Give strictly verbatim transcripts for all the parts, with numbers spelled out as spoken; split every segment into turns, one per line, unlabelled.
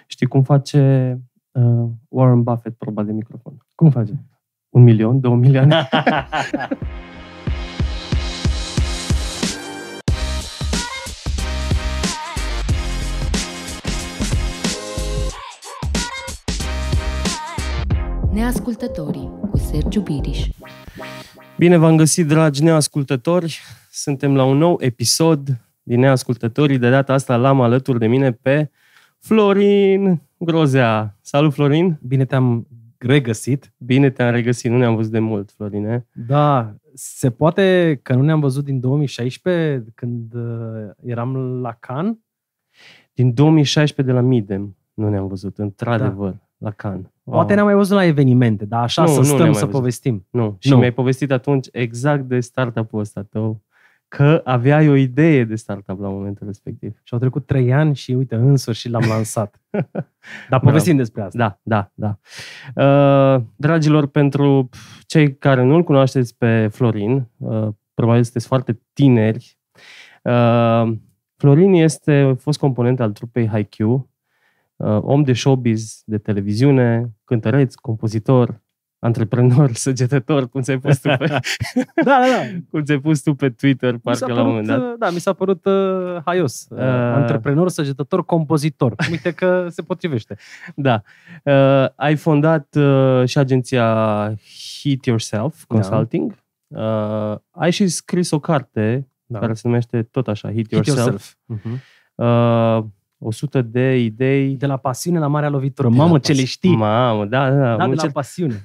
Știi cum face uh, Warren Buffett proba de microfon? Cum face? Un milion? Două milioane?
Neascultătorii cu Sergiu Biriș.
Bine v-am găsit, dragi neascultători! Suntem la un nou episod din Neascultătorii. De data asta l-am alături de mine pe Florin Grozea. Salut, Florin!
Bine te-am regăsit.
Bine te-am regăsit. Nu ne-am văzut de mult, Florine.
Da, se poate că nu ne-am văzut din două mii șaisprezece, când uh, eram la Cannes?
Din două mii șaisprezece de la Midem nu ne-am văzut, într-adevăr, da. La Cannes.
Poate wow. Ne-am mai văzut la evenimente, dar așa nu, să stăm să povestim.
Nu, și
nu.
mi-ai povestit atunci exact de startup-ul ăsta tău, că aveai o idee de startup la momentul respectiv.
Și au trecut trei ani și uite, în sfârșit l-am lansat. Dar povestim da. despre asta.
Da, da, da. Uh, dragilor, pentru cei care nu-l cunoașteți pe Florin, uh, probabil sunteți foarte tineri, uh, Florin este fost component al trupei H I Q, uh, om de showbiz, de televiziune, cântăreț, compozitor, antreprenor, săgetător, cum ți-ai pus tu pe,
da, da, da.
cum ți-ai pus tu pe Twitter, parcă
părut,
la un moment dat.
Da, mi s-a părut uh, haios. Uh, antreprenor, săgetător, compozitor. Uite că se potrivește.
Da. Uh, ai fondat uh, și agenția Hit Yourself Consulting. Da. Uh, ai și scris o carte da. care se numește tot așa, Hit Yourself. Hit Yourself. Uh-huh. Uh, o sută de idei.
De la pasiune la marea lovitură. Mamă, ce le știi!
Mamă, da, da.
Da, de la pasiune.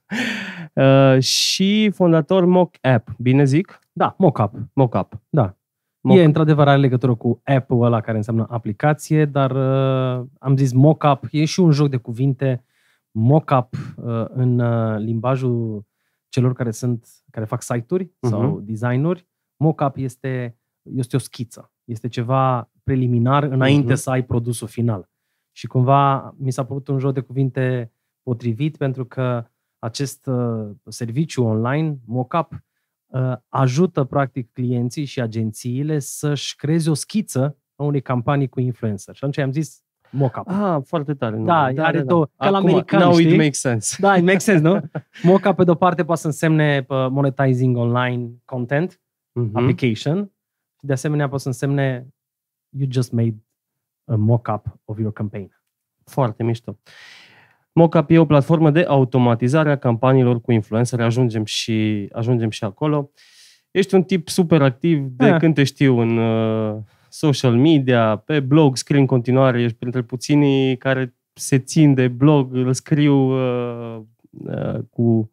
uh, și fondator Mock App. Bine zic?
Da, Mock App.
Mock App.
Da. Mock... E într-adevăr are legătură cu app-ul ăla care înseamnă aplicație, dar uh, am zis Mock App. E și un joc de cuvinte. Mock App uh, în uh, limbajul celor care sunt, care fac site-uri uh-huh. sau design-uri. Mock App este, este o schiță. Este ceva preliminar înainte uh-huh. să ai produsul final. Și cumva mi s-a părut un joc de cuvinte potrivit pentru că acest uh, serviciu online, Mock-up, uh, ajută practic clienții și agențiile să-și creeze o schiță a unei campanii cu influencer. Și atunci am zis Mock-up.
Ah, foarte tare. Nu?
Da, da, are da, două. Da. Ca la american,
now
știi?
It makes sense.
Da, it makes sense, nu? Mock-up pe de-o parte poate să însemne uh, monetizing online content, uh-huh. application, și de asemenea poate să însemne you just made a mock-up of your campaign.
Foarte mișto. Mock-up e o platformă de automatizare a campaniilor cu influenceri. Ajungem și, ajungem și acolo. Ești un tip super activ de yeah. când te știu în uh, social media, pe blog, scrii în continuare. Ești printre puținii care se țin de blog, îl scriu uh, uh, cu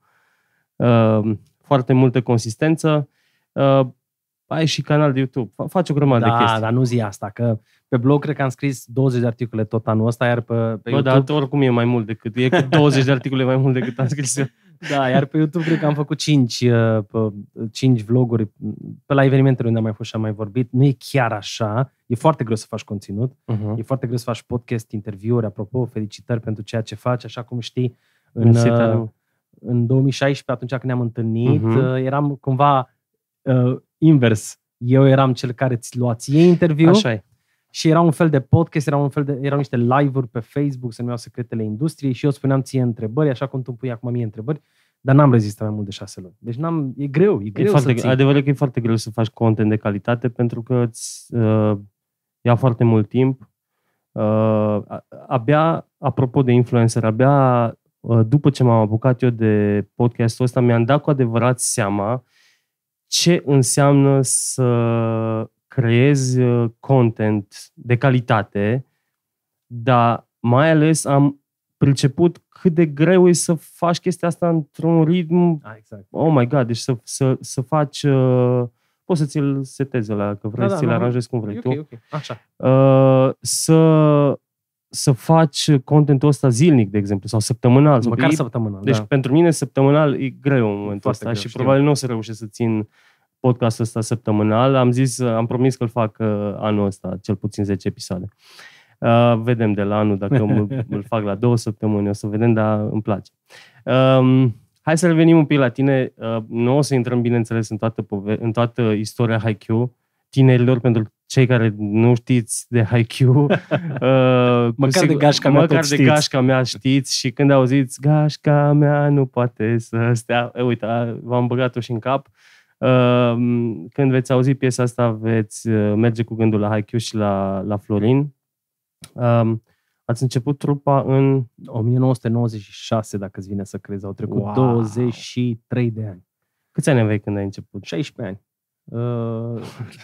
uh, foarte multă consistență. Uh, ai și canal de YouTube. Faci o grămadă
da,
de chestii.
Da, dar nu zi asta, că pe blog cred că am scris douăzeci de articole tot anul ăsta, iar pe, pe
Bă,
YouTube...
dar oricum e mai mult decât, e cu douăzeci de articole mai mult decât am scris eu.
Da, iar pe YouTube cred că am făcut cinci, cinci vloguri pe la evenimentele unde am mai fost și am mai vorbit. Nu e chiar așa. E foarte greu să faci conținut. Uh-huh. E foarte greu să faci podcast, interviuri. Apropo, felicitări pentru ceea ce faci. Așa cum știi, în, în două mii șaisprezece, atunci când ne-am întâlnit, uh-huh. eram cumva... Uh, invers. Eu eram cel care ți lua ție interviu.
Așa e.
Și era un fel de podcast, era un fel de, erau niște live-uri pe Facebook, se numeau Secretele Industriei și eu spuneam ție întrebări, așa cum tu îmi pui acum mie întrebări, dar n-am rezistat mai mult de șase luni. Deci n-am, e greu, e greu
e foarte,
să ții.
Adevărul că e foarte greu să faci content de calitate pentru că îți uh, ia foarte mult timp. Uh, abia, apropo de influencer, abia uh, după ce m-am apucat eu de podcastul ăsta, mi-am dat cu adevărat seama ce înseamnă să creezi content de calitate, dar mai ales am priceput cât de greu e să faci chestia asta într-un ritm.
Ah, exact.
Oh my God, deci să, să, să faci... Uh, poți să ți-l setezi ăla, că vrei da, să ți-l da, aranjezi cum vrei
okay,
tu.
Okay. Așa.
Uh, să, să faci contentul ăsta zilnic, de exemplu, sau săptămânal.
Măcar sau săptămânal,
Deci
da.
pentru mine săptămânal e greu în momentul ăsta greu, și știu. Probabil nu o să reușesc să țin podcastul ăsta săptămânal. Am zis, am promis că îl fac uh, anul ăsta, cel puțin zece episoade. Uh, vedem de la anul dacă îl, îl fac la două săptămâni, o să vedem, dar îmi place. Um, hai să revenim un pic la tine. Uh, nu o să intrăm, bineînțeles, în toată, pove- în toată istoria H I Q tinerilor, pentru cei care nu știți de I Q, uh,
măcar
sigur,
de gașca mea
măcar de
știți.
gașca mea știți și când auziți gașca mea nu poate să stea, e, uite, v-am băgat-o și în cap. Uh, când veți auzi piesa asta, veți uh, merge cu gândul la I Q și la, la Florin. Uh, ați început trupa în
o mie nouă sute nouăzeci și șase, dacă îți vine să crezi. Au trecut
wow.
douăzeci și trei de ani.
Câți ani aveai când ai început?
șaisprezece ani. Uh,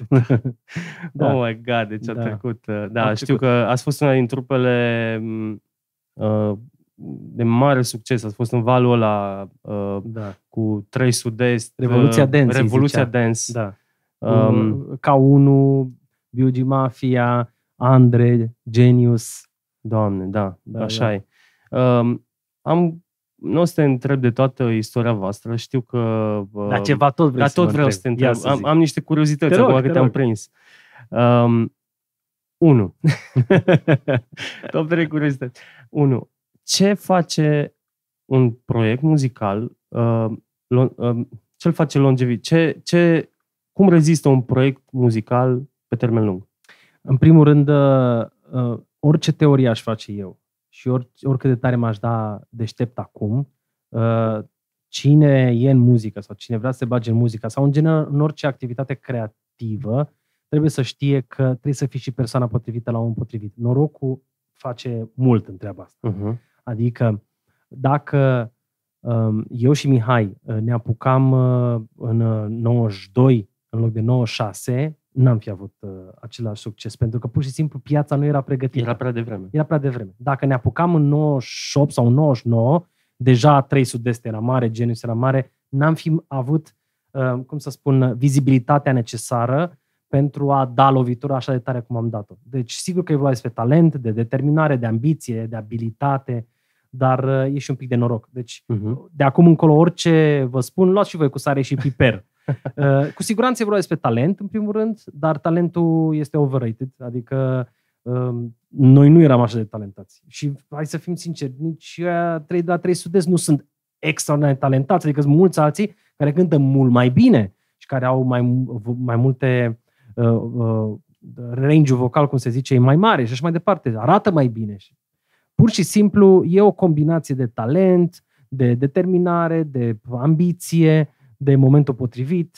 da. Oh my God, deci a
da.
trecut. Da,
a
știu
trecut.
că ați fost una din trupele uh, de mare succes. Ați fost în valul ăla uh,
da.
cu trei Sud-Est.
Revoluția Dance.
Revoluția Dance.
Da.
Um,
K unu, B U G Mafia, Andre, Genius.
Doamne, da,
da
așa
da.
e. Um, am, nu o să te întreb de toată istoria voastră, știu că... Uh,
Dar ceva tot vrei
dar
să
tot
mă
vreau să te întreb.
să
Am, am niște curiozități
te rog,
acum
te
că te-am
rog.
prins. Um, unu. Top trei curiozități. Unu. Ce face un proiect muzical? Uh, lo, uh, ce-l face longevit? Ce, ce, cum rezistă un proiect muzical pe termen lung?
În primul rând, uh, orice teorie aș face eu și or, oricât de tare m-aș da deștept acum, uh, cine e în muzică sau cine vrea să se bage în muzică sau în general în orice activitate creativă, trebuie să știe că trebuie să fii și persoana potrivită la omul potrivit. Norocul face mult în treaba asta.
Uh-huh.
Adică dacă um, eu și Mihai ne apucam uh, în nouăzeci și doi în loc de nouăzeci și șase, n-am fi avut uh, același succes, pentru că pur și simplu piața nu era pregătită.
Era prea devreme.
Era prea devreme. Dacă ne apucam în nouăzeci și opt sau nouăzeci și nouă, deja trei Sud-Est era mare, Genius era mare, n-am fi avut, uh, cum să spun, vizibilitatea necesară pentru a da lovitura așa de tare cum am dat-o. Deci sigur că e vorba despre talent, de determinare, de ambiție, de abilitate, dar uh, e și un pic de noroc. Deci uh-huh. de acum încolo orice vă spun, luați și voi cu sare și piper. Uh, cu siguranță e vorba despre talent, în primul rând, dar talentul este overrated, adică uh, noi nu eram așa de talentați. Și hai să fim sinceri, nici trei de la trei Sud-Est nu sunt extraordinar de talentați, adică sunt mulți alții care cântă mult mai bine și care au mai, mai multe uh, uh, range-ul vocal, cum se zice, e mai mare și așa mai departe, arată mai bine. Pur și simplu e o combinație de talent, de determinare, de ambiție, de momentul potrivit.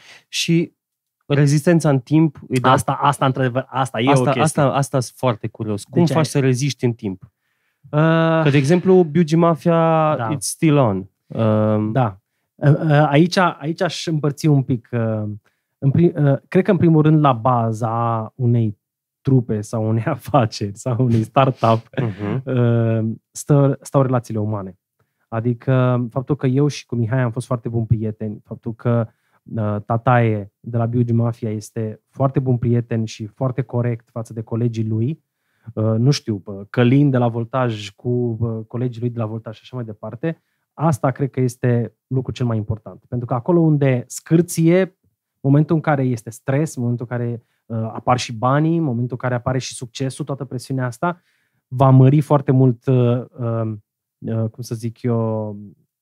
Și rezistența în timp...
Da, asta, asta, într-adevăr, asta e
asta,
o chestie.
Asta, asta sunt foarte curios. Cum
deci
faci
ai...
să reziști în timp? Uh...
Că,
de exemplu, B U G Mafia,
da.
it's still on. Uh...
Da. Uh, aici, aici aș împărți un pic... Uh, în prim, uh, cred că, în primul rând, la baza unei trupe sau unei afaceri sau unei startup uh-huh. uh, stă, stau relațiile umane. Adică faptul că eu și cu Mihai am fost foarte buni prieteni, faptul că uh, Tataie de la B U G Mafia este foarte bun prieten și foarte corect față de colegii lui, uh, nu știu, Călin de la Voltaj cu uh, colegii lui de la Voltaj și așa mai departe, asta cred că este lucrul cel mai important. Pentru că acolo unde scârție, momentul în care este stres, momentul în care uh, apar și banii, momentul în care apare și succesul, toată presiunea asta, va mări foarte mult uh, uh, cum să zic eu,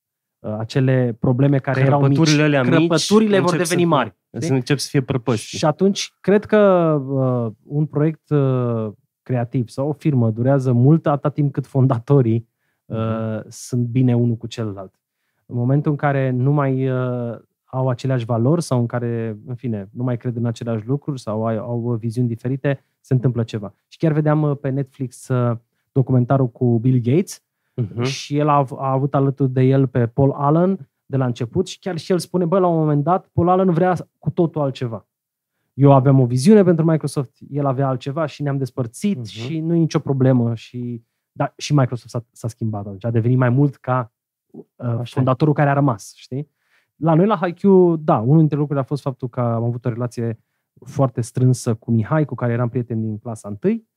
acele probleme care erau mici,
alea
crăpăturile
mici,
vor deveni
să,
mari.
Să încep să fie prăpăști.
Și atunci, cred că uh, un proiect uh, creativ sau o firmă durează mult atât timp cât fondatorii uh, uh-huh. sunt bine unul cu celălalt. În momentul în care nu mai uh, au aceleași valori sau în care, în fine, nu mai cred în aceleași lucruri sau au, au viziuni diferite, se întâmplă ceva. Și chiar vedeam uh, pe Netflix uh, documentarul cu Bill Gates, Uh-huh. și el a, a avut alături de el pe Paul Allen de la început și chiar și el spune, bă, la un moment dat, Paul Allen vrea cu totul altceva. Eu aveam o viziune pentru Microsoft, el avea altceva și ne-am despărțit uh-huh. și nu e nicio problemă. Și, da, și Microsoft s-a, s-a schimbat atunci, a devenit mai mult ca uh, fondatorul care a rămas, știi? La noi, la H I Q, da, unul dintre lucruri a fost faptul că am avut o relație foarte strânsă cu Mihai, cu care eram prieten din clasa întâi.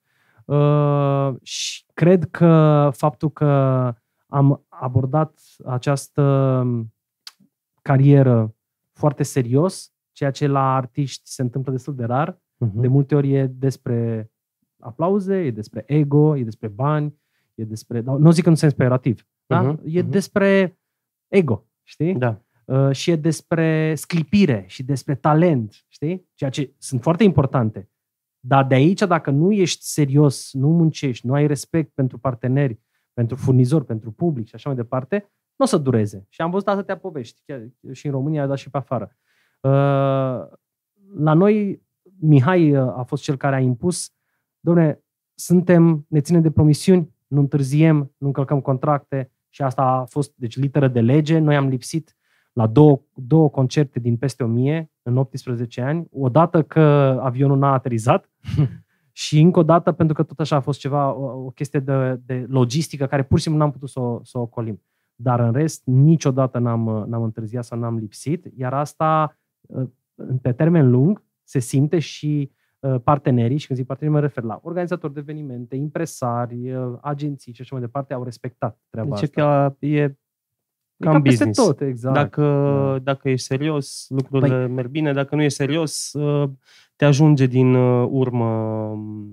Uh, și cred că faptul că am abordat această carieră foarte serios, ceea ce la artiști se întâmplă destul de rar, uh-huh. de multe ori e despre aplauze, e despre ego, e despre bani, e despre... Nu zic în sens peiorativ, da? Uh-huh. E uh-huh. despre ego, știi?
Da.
Uh, și e despre sclipire și despre talent, știi? Ceea ce sunt foarte importante. Dar de aici, dacă nu ești serios, nu muncești, nu ai respect pentru parteneri, pentru furnizori, pentru public și așa mai departe, nu o să dureze. Și am văzut atâtea povești, chiar și în România, dar și pe afară. La noi, Mihai a fost cel care a impus, dom'le, suntem, ne ținem de promisiuni, nu întârziem, nu încălcăm contracte și asta a fost, deci, literă de lege. Noi am lipsit la două, două concerte din peste o mie în optsprezece ani, odată că avionul n-a aterizat și încă o dată pentru că tot așa a fost ceva, o, o chestie de, de logistică care pur și simplu n-am putut să o, să o ocolim. Dar în rest, niciodată n-am, n-am întârziat sau n-am lipsit, iar asta, pe termen lung, se simte și partenerii, și când zic partenerii mă refer la organizatori de evenimente, impresari, agenții și așa mai departe, au respectat treaba
deci
asta.
Deci e
E
cam
ca
business.
peste tot, exact.
Dacă,
da.
dacă ești serios, lucrurile păi, merg bine. Dacă nu ești serios, te ajunge din urmă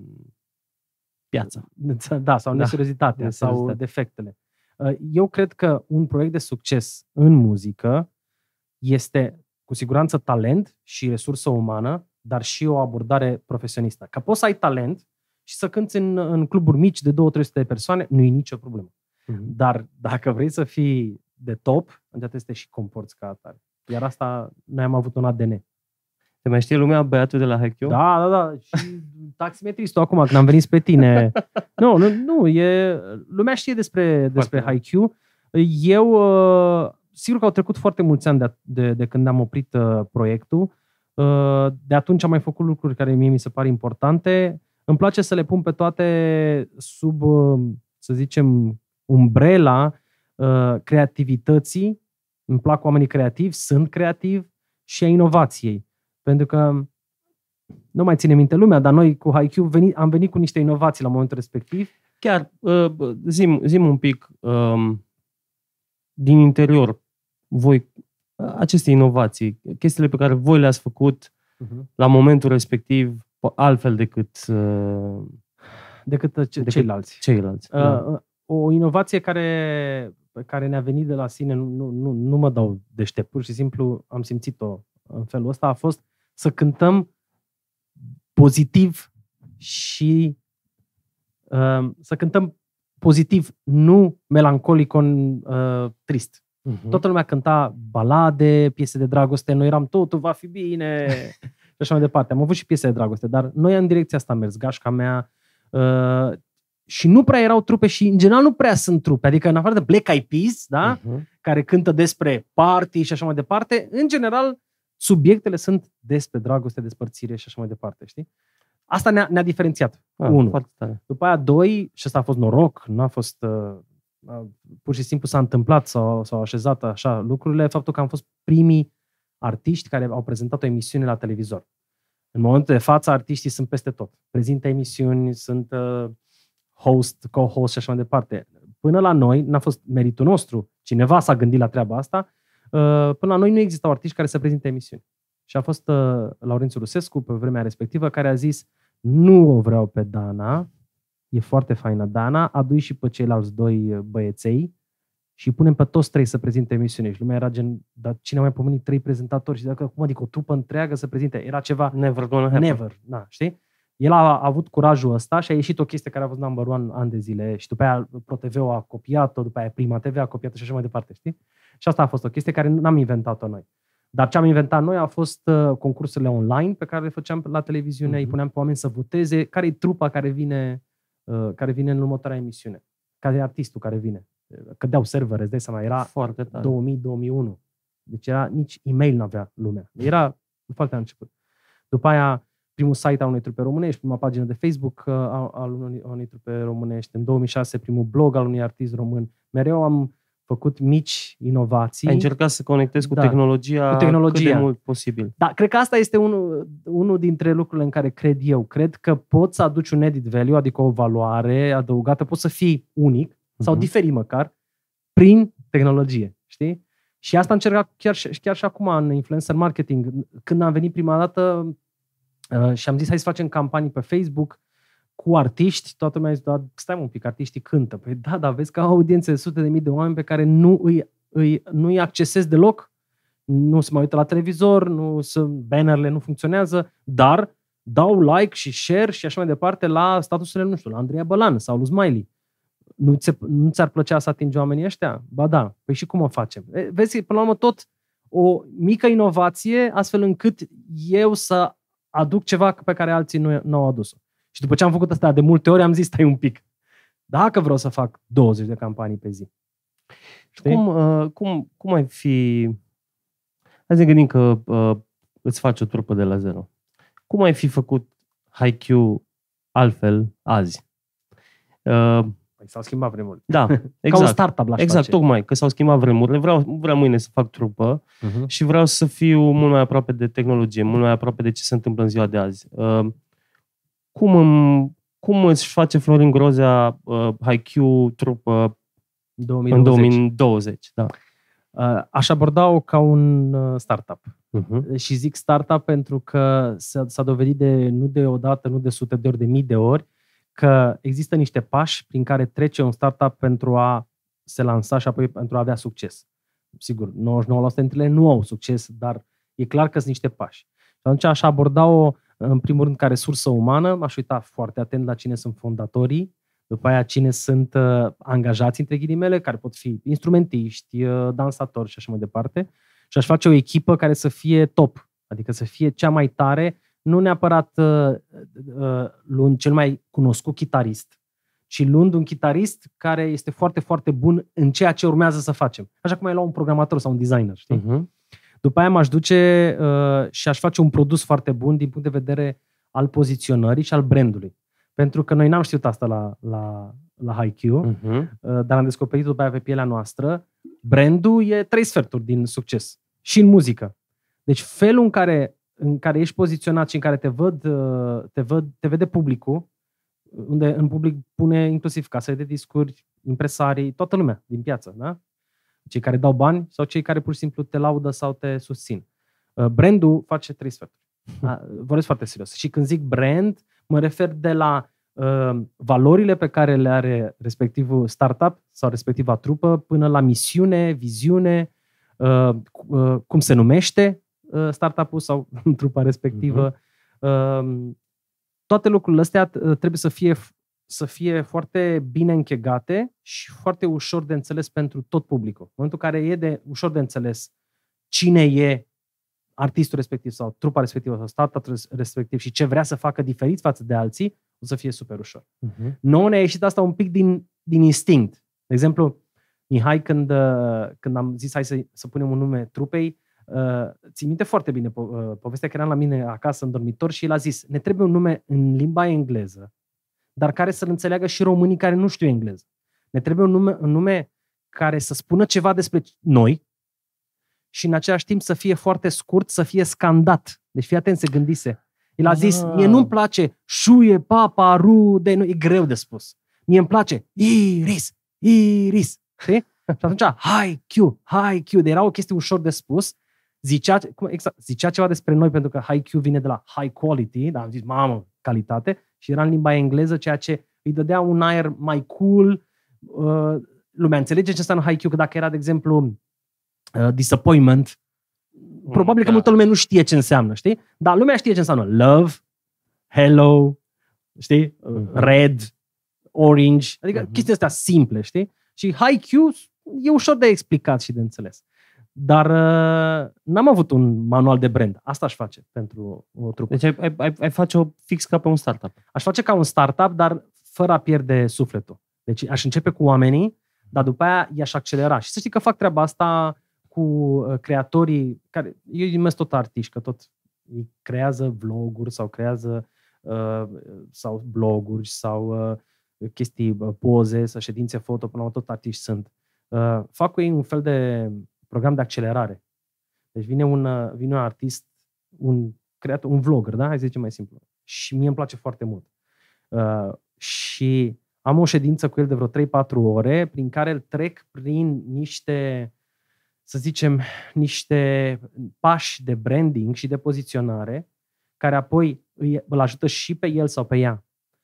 piața.
Da, sau neseriozitatea, da, sau defectele. Eu cred că un proiect de succes în muzică este cu siguranță talent și resursă umană, dar și o abordare profesionistă. Că poți să ai talent și să cânți în, în cluburi mici de două trei sute de persoane, nu e nicio problemă. Uh-huh. Dar dacă vrei să fii de top, atunci trebuie să te și comporți ca atare. Iar asta noi am avut un A D N.
Te mai știe lumea băiatul de la H Q?
Da, da, da. Și taximetristul acum, când am venit spre tine. nu, nu, nu. E, lumea știe despre, despre H Q. Eu, sigur că au trecut foarte mulți ani de, de, de când am oprit uh, proiectul. Uh, de atunci am mai făcut lucruri care mie mi se par importante. Îmi place să le pun pe toate sub, uh, să zicem, umbrela uh, creativității. Îmi plac oamenii creativi, sunt creativ, și a inovației. Pentru că nu mai ține minte lumea, dar noi cu H Q veni, am venit cu niște inovații la momentul respectiv.
Chiar, uh, zi-mi, zi-mi un pic um, din interior, voi, aceste inovații, chestiile pe care voi le-ați făcut uh-huh. la momentul respectiv, altfel decât, uh,
decât, ce, decât ceilalți.
ceilalți.
Uh, da. O inovație care, care ne-a venit de la sine, nu, nu, nu mă dau deștept, pur și simplu am simțit-o în felul ăsta, a fost să cântăm pozitiv și uh, să cântăm pozitiv, nu melancolic, uh, trist. Uh-huh. Toată lumea cânta balade, piese de dragoste, noi eram totul va fi bine și așa mai departe. Am avut și piese de dragoste, dar noi în direcția asta am mers, gașca mea, uh, și nu prea erau trupe și în general nu prea sunt trupe, adică în afară de Black Eyed Peas, da? Uh-huh. care cântă despre party și așa mai departe, în general subiectele sunt despre dragoste, despărțire și așa mai departe, știi? Asta ne-a, ne-a diferențiat. Ah, Unu. După aia, doi, și ăsta a fost noroc, nu a fost uh, uh, pur și simplu s-a întâmplat sau s-au așezat așa lucrurile, faptul că am fost primii artiști care au prezentat o emisiune la televizor. În momentul de față, artiștii sunt peste tot. Prezintă emisiuni, sunt uh, host, co-host și așa mai departe. Până la noi, n-a fost meritul nostru, cineva s-a gândit la treaba asta. Până la noi nu existau artiști care să prezinte emisiuni. Și a fost uh, Laurențiu Rusescu, pe vremea respectivă, care a zis: nu o vreau pe Dana, e foarte faină Dana, adu-i și pe ceilalți doi băieței și punem pe toți trei să prezinte emisiune. Și lumea era gen, dar cine a mai pomenit trei prezentatori? Și dacă, cum adică o trupă întreagă să prezinte? Era ceva
never gonna happen.
Never, da, știi? El a, a avut curajul ăsta și a ieșit o chestie care a fost number one ani de zile și după aia ProTV a copiat-o, după aia Prima T V a copiat-o și așa mai departe, știi? Și asta a fost o chestie care n-am inventat-o noi. Dar ce am inventat noi a fost uh, concursurile online pe care le făceam la televiziune, uh-huh. îi puneam pe oameni să voteze care e trupa care vine, uh, care vine în următoarea emisiune, care e artistul care vine. Cădeau servere, îți dai seama, era
foarte tare.
două mii două mii unu. Deci era, nici e-mail n-avea lumea. Era foarte la început. După aia, primul site al unei trupe românești, prima pagină de Facebook uh, al unei, unei trupe românești. În două mii șase, primul blog al unui artist român. Mereu am făcut mici inovații.
Ai încercat să conectezi cu, da, tehnologia, cu tehnologia cât de mult posibil.
Da, cred că asta este unul, unul dintre lucrurile în care cred eu. Cred că poți să aduci un added value, adică o valoare adăugată, poți să fii unic uh-huh. sau diferit măcar, prin tehnologie, știi? Și asta am încercat chiar, chiar și acum în influencer marketing. Când am venit prima dată uh, și am zis hai să facem campanii pe Facebook cu artiști, toată lumea a zis, da, stai un pic, artiștii cântă. Păi da, dar vezi că au audiențe de sute de mii de oameni pe care nu îi, îi, nu îi accesezi deloc, nu se mai uită la televizor, nu se, bannerele nu funcționează, dar dau like și share și așa mai departe la statusurile, nu știu, la Andreea Bălan sau lui Smiley. Nu, ți, nu ți-ar plăcea să atingi oamenii ăștia? Ba da. Păi și cum o facem? Vezi, până la urmă tot o mică inovație astfel încât eu să aduc ceva pe care alții nu, nu au adus-o. Și după ce am făcut asta de multe ori, am zis, stai un pic. Dacă vreau să fac douăzeci de campanii pe zi.
Cum, uh, cum, cum ai fi... Hai să ne gândim că uh, îți faci o trupă de la zero. Cum ai fi făcut H I Q altfel azi? Uh,
păi s-au schimbat vremurile.
Da, exact.
Ca un startup l-aș
Exact,
face.
tocmai, că s-au schimbat vremurile. Vreau, vreau mâine să fac trupă uh-huh. și vreau să fiu mult mai aproape de tehnologie, mult mai aproape de ce se întâmplă în ziua de azi. Uh, cum, îmi, cum îți face Florin Grozea uh, H I Q trupă
două mii douăzeci.
în două mii douăzeci? Da.
Uh, aș aborda-o ca un uh, startup.
Uh-huh.
Și zic startup pentru că s-a, s-a dovedit de, nu de o dată, nu de sute de ori, de mii de ori, că există niște pași prin care trece un startup pentru a se lansa și apoi pentru a avea succes. Sigur, nouăzeci și nouă la sută dintre ele nu au succes, dar e clar că sunt niște pași. Și atunci aș aborda-o, în primul rând, ca resursă umană, m-aș uita foarte atent la cine sunt fondatorii, după aia cine sunt uh, angajați, între ghilimele, care pot fi instrumentiști, uh, dansatori și așa mai departe. Și aș face o echipă care să fie top, adică să fie cea mai tare, nu neapărat uh, uh, luând cel mai cunoscut chitarist, ci luând un chitarist care este foarte, foarte bun în ceea ce urmează să facem. Așa cum ai lua un programator sau un designer, știi? Uh-huh. După aia m-aș duce uh, și aș face un produs foarte bun din punct de vedere al poziționării și al brandului. Pentru că noi n-am știut asta la, la, la H I Q, uh-huh. uh, dar am descoperit după aia pe pielea noastră. Brandul e trei sferturi din succes. Și în muzică. Deci felul în care, în care ești poziționat și în care te, văd, te, văd, te vede publicul, unde în public pune inclusiv casele de discuri, impresarii, toată lumea din piață, da? Cei care dau bani sau cei care pur și simplu te laudă sau te susțin. Brandul face trei sferturi. Vorbesc foarte serios. Și când zic brand, mă refer de la uh, valorile pe care le are respectivul startup sau respectiva trupă până la misiune, viziune, uh, uh, cum se numește uh, startup-ul sau trupa respectivă. Uh-huh. Uh, toate lucrurile astea trebuie să fie, să fie foarte bine închegate și foarte ușor de înțeles pentru tot publicul. În momentul în care e de ușor de înțeles cine e artistul respectiv sau trupa respectivă sau startup respectiv și ce vrea să facă diferit față de alții, o să fie super ușor. Uh-huh. Nouă ne-a ieșit asta un pic din, din instinct. De exemplu, Mihai, când, când am zis hai să, să punem un nume trupei, uh, ții minte foarte bine po- uh, povestea că eram la mine acasă în dormitor și el a zis, ne trebuie un nume în limba engleză, dar care să-l înțeleagă și românii care nu știu engleză. Ne trebuie un nume, un nume care să spună ceva despre noi, și în același timp să fie foarte scurt, să fie scandat. Deci fii atent, se gândise. El a zis, ah. mie nu-mi place șuie, papa, rude, nu, e greu de spus. Mie îmi place Iris, Iris. Știi? Și atunci, H I Q, H I Q, de era o chestie ușor de spus. Zicea, cum, exact, zicea ceva despre noi, pentru că H I Q vine de la high quality, dar am zis, mamă, calitate, și era în limba engleză, ceea ce îi dădea un aer mai cool. Uh, lumea înțelege ce înseamnă H I Q, că dacă era, de exemplu, Uh, disappointment, probabil că multă lume nu știe ce înseamnă, știi? Dar lumea știe ce înseamnă love, hello, știi? Uh, red, orange, adică uh-huh. chestii astea simple, știi? Și H I Q e ușor de explicat și de înțeles. Dar uh, n-am avut un manual de brand. Asta aș face pentru o trupă.
Deci ai, ai, ai face-o fix ca pe un startup.
Aș face ca un startup, dar fără a pierde sufletul. Deci aș începe cu oamenii, dar după aia i-aș accelera. Și să știi că fac treaba asta cu creatorii, care eu îi numesc tot artiști, că tot ei creează vloguri sau creează uh, sau bloguri sau uh, chestii, uh, poze sau ședințe foto, până la tot artiști sunt. Uh, fac cu ei un fel de program de accelerare. Deci vine un, uh, vine un artist, un creator, un vlogger, da? Hai să zicem mai simplu. Și mie îmi place foarte mult. Uh, și am o ședință cu el de vreo trei patru ore prin care îl trec prin niște, să zicem, niște pași de branding și de poziționare care apoi îl ajută și pe el sau pe ea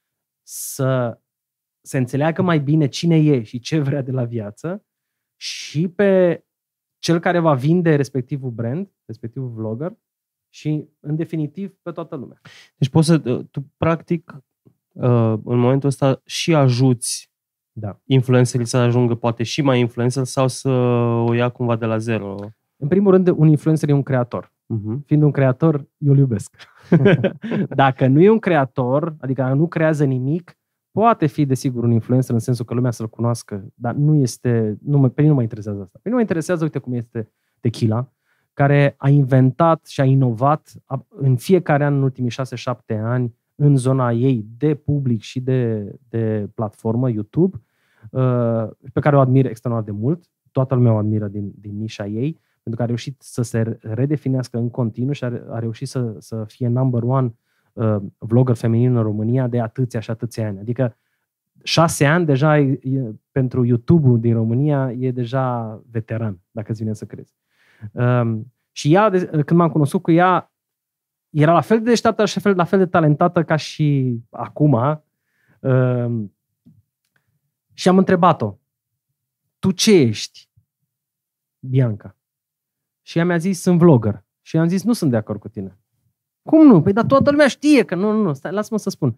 să se înțeleagă mai bine cine e și ce vrea de la viață și pe cel care va vinde respectivul brand, respectivul vlogger, și, în definitiv, pe toată lumea.
Deci poți să, tu practic, în momentul ăsta și ajuți
Da.
influencerii să ajungă poate și mai influencer sau să o ia cumva de la zero.
În primul rând, un influencer e un creator.
Uh-huh.
Fiind un creator, eu îl iubesc. Dacă nu e un creator, adică nu creează nimic, poate fi, desigur, un influencer în sensul că lumea să-l cunoască, dar nu este, nu mă, pe mine nu mă interesează asta. Pe mine mă interesează, uite cum este Tequila, care a inventat și a inovat în fiecare an, în ultimii șase șapte ani, în zona ei de public și de, de platformă, YouTube, pe care o admir extraordinar de mult. Toată lumea o admiră din, din nișa ei, pentru că a reușit să se redefinească în continuu și a, a reușit să, să fie number one uh, vlogger feminin în România de atâția și atâția ani. Adică șase ani deja e, e, pentru YouTube-ul din România e deja veteran, dacă îți vine să crezi. Um, și ea, de, când m-am cunoscut cu ea, era la fel de deșteaptă și la fel de talentată ca și acum. Um, și am întrebat-o, tu ce ești, Bianca? Și ea mi-a zis, sunt vlogger. Și am zis, nu sunt de acord cu tine. Cum nu? Păi dar toată lumea știe că nu, nu, nu. Stai, lasă-mă să spun.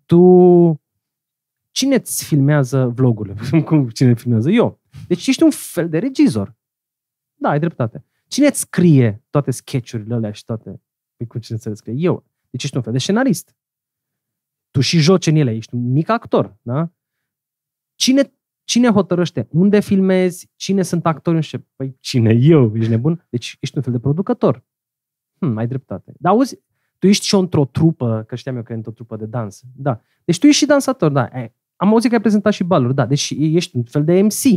Tu, cine îți filmează vlogurile? Cum cine filmează? Eu. Deci ești un fel de regizor. Da, ai dreptate. Cine îți scrie toate sketch-urile alea și toate? Păi cum cine să le scrie? Eu. Deci ești un fel de scenarist. Tu și joci în ele. Ești un mic actor. Da? Cine Cine hotărăște unde filmezi, cine sunt actori? Și păi cine? Eu? Ești nebun? Deci ești un fel de producător. Hm, ai dreptate. Dar auzi, tu ești și într-o trupă, că știam eu că e într-o trupă de dans. Da. Deci tu ești și dansator, da. Am auzit că ai prezentat și baluri, da. Deci ești un fel de M C.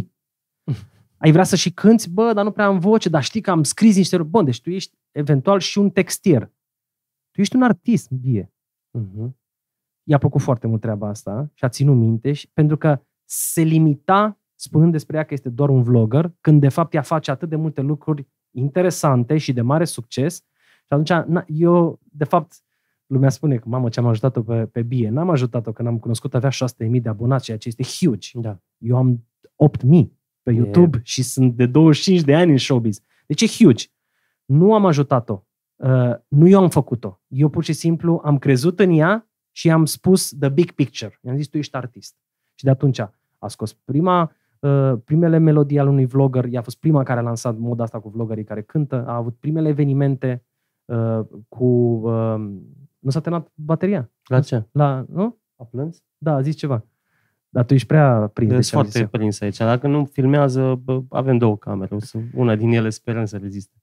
Ai vrea să și cânti? Bă, dar nu prea am voce, dar știi că am scris niște... Bun, deci tu ești eventual și un textier. Tu ești un artist, bie. Uh-huh. I-a plăcut foarte mult treaba asta și a ținut minte și, pentru că se limita spunând despre ea că este doar un vlogger, când de fapt ea face atât de multe lucruri interesante și de mare succes. Și atunci, na, eu, de fapt, lumea spune că, mamă, ce am ajutat-o pe, pe Bie. N-am ajutat-o, când am cunoscut, avea șase sute de mii de abonați, ceea ce este huge.
Da.
Eu am opt mii pe YouTube yeah. și sunt de douăzeci și cinci de ani în showbiz. Deci e huge. Nu am ajutat-o. Uh, nu eu am făcut-o. Eu pur și simplu am crezut în ea și am spus the big picture. I-am zis, tu ești artist. Și de atunci a scos prima, uh, primele melodii ale unui vlogger, ea a fost prima care a lansat moda asta cu vloggerii care cântă, a avut primele evenimente uh, cu... Uh, nu s-a terminat bateria.
La ce?
La, nu?
A plâns?
Da, a zis ceva. Dar tu ești prea prins.
Ești foarte prins aici. Dacă nu filmează, bă, avem două camere. Una din ele sperăm să reziste.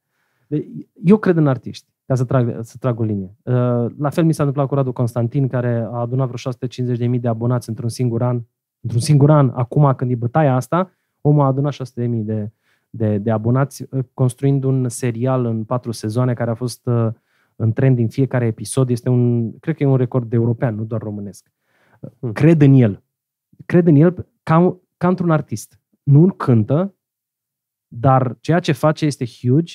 Eu cred în artiști, ca să trag, să trag o linie. Uh, la fel mi s-a întâmplat cu Radu Constantin, care a adunat vreo șase sute cincizeci de mii de abonați într-un singur an. Într-un singur an, acum când e bătaia asta, omul a adunat șase sute de mii de, de, de abonați, construind un serial în patru sezoane care a fost uh, în trend din fiecare episod. Este un, cred că e un record european, nu doar românesc. Hmm. Cred în el. Cred în el ca, ca într-un artist. Nu cântă, dar ceea ce face este huge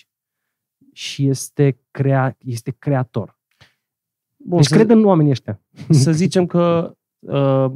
și este, crea, este creator. Bun, deci să, cred în oamenii ăștia.
Să zicem că uh,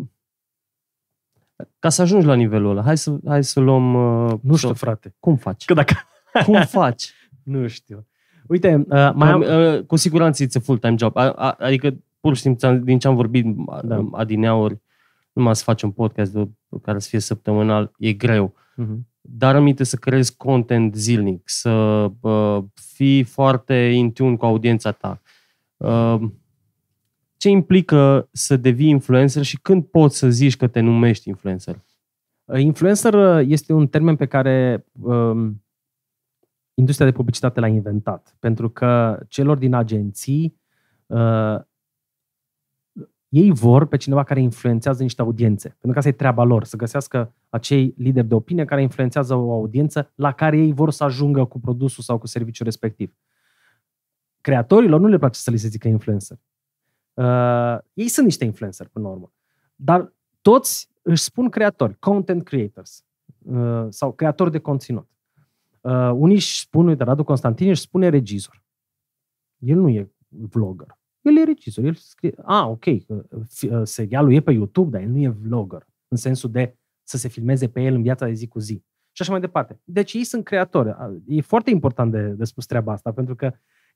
ca să ajungi la nivelul ăla, hai să, hai să luăm... Uh,
nu știu, frate.
Cum faci?
Că dacă...
Cum faci?
Nu știu. Uite, uh, mai am...
uh, cu siguranță it's a full-time job. A, a, adică, pur și simplu, din ce am vorbit da. adineauri, numai să faci un podcast de, care să fie săptămânal, e greu. Uh-huh. Dar aminte să creezi content zilnic, să uh, fii foarte in tune cu audiența ta. Uh, ce implică să devii influencer și când poți să zici că te numești influencer?
Influencer este un termen pe care um, industria de publicitate l-a inventat. Pentru că celor din agenții uh, ei vor pe cineva care influențează niște audiențe. Pentru că asta e treaba lor, să găsească acei lideri de opinie care influențează o audiență la care ei vor să ajungă cu produsul sau cu serviciul respectiv. Creatorilor nu le place să li se zică influencer. Uh, ei sunt niște influencer până la urmă. Dar toți își spun creatori, content creators uh, sau creatori de conținut. Uh, unii își spun, uite, Radu Constantin își spune regizor. El nu e vlogger. El e regizor. El scrie, a, ok, serialul e pe YouTube, dar el nu e vlogger. În sensul de să se filmeze pe el în viața de zi cu zi. Și așa mai departe. Deci ei sunt creatori. E foarte important de, de spus treaba asta, pentru că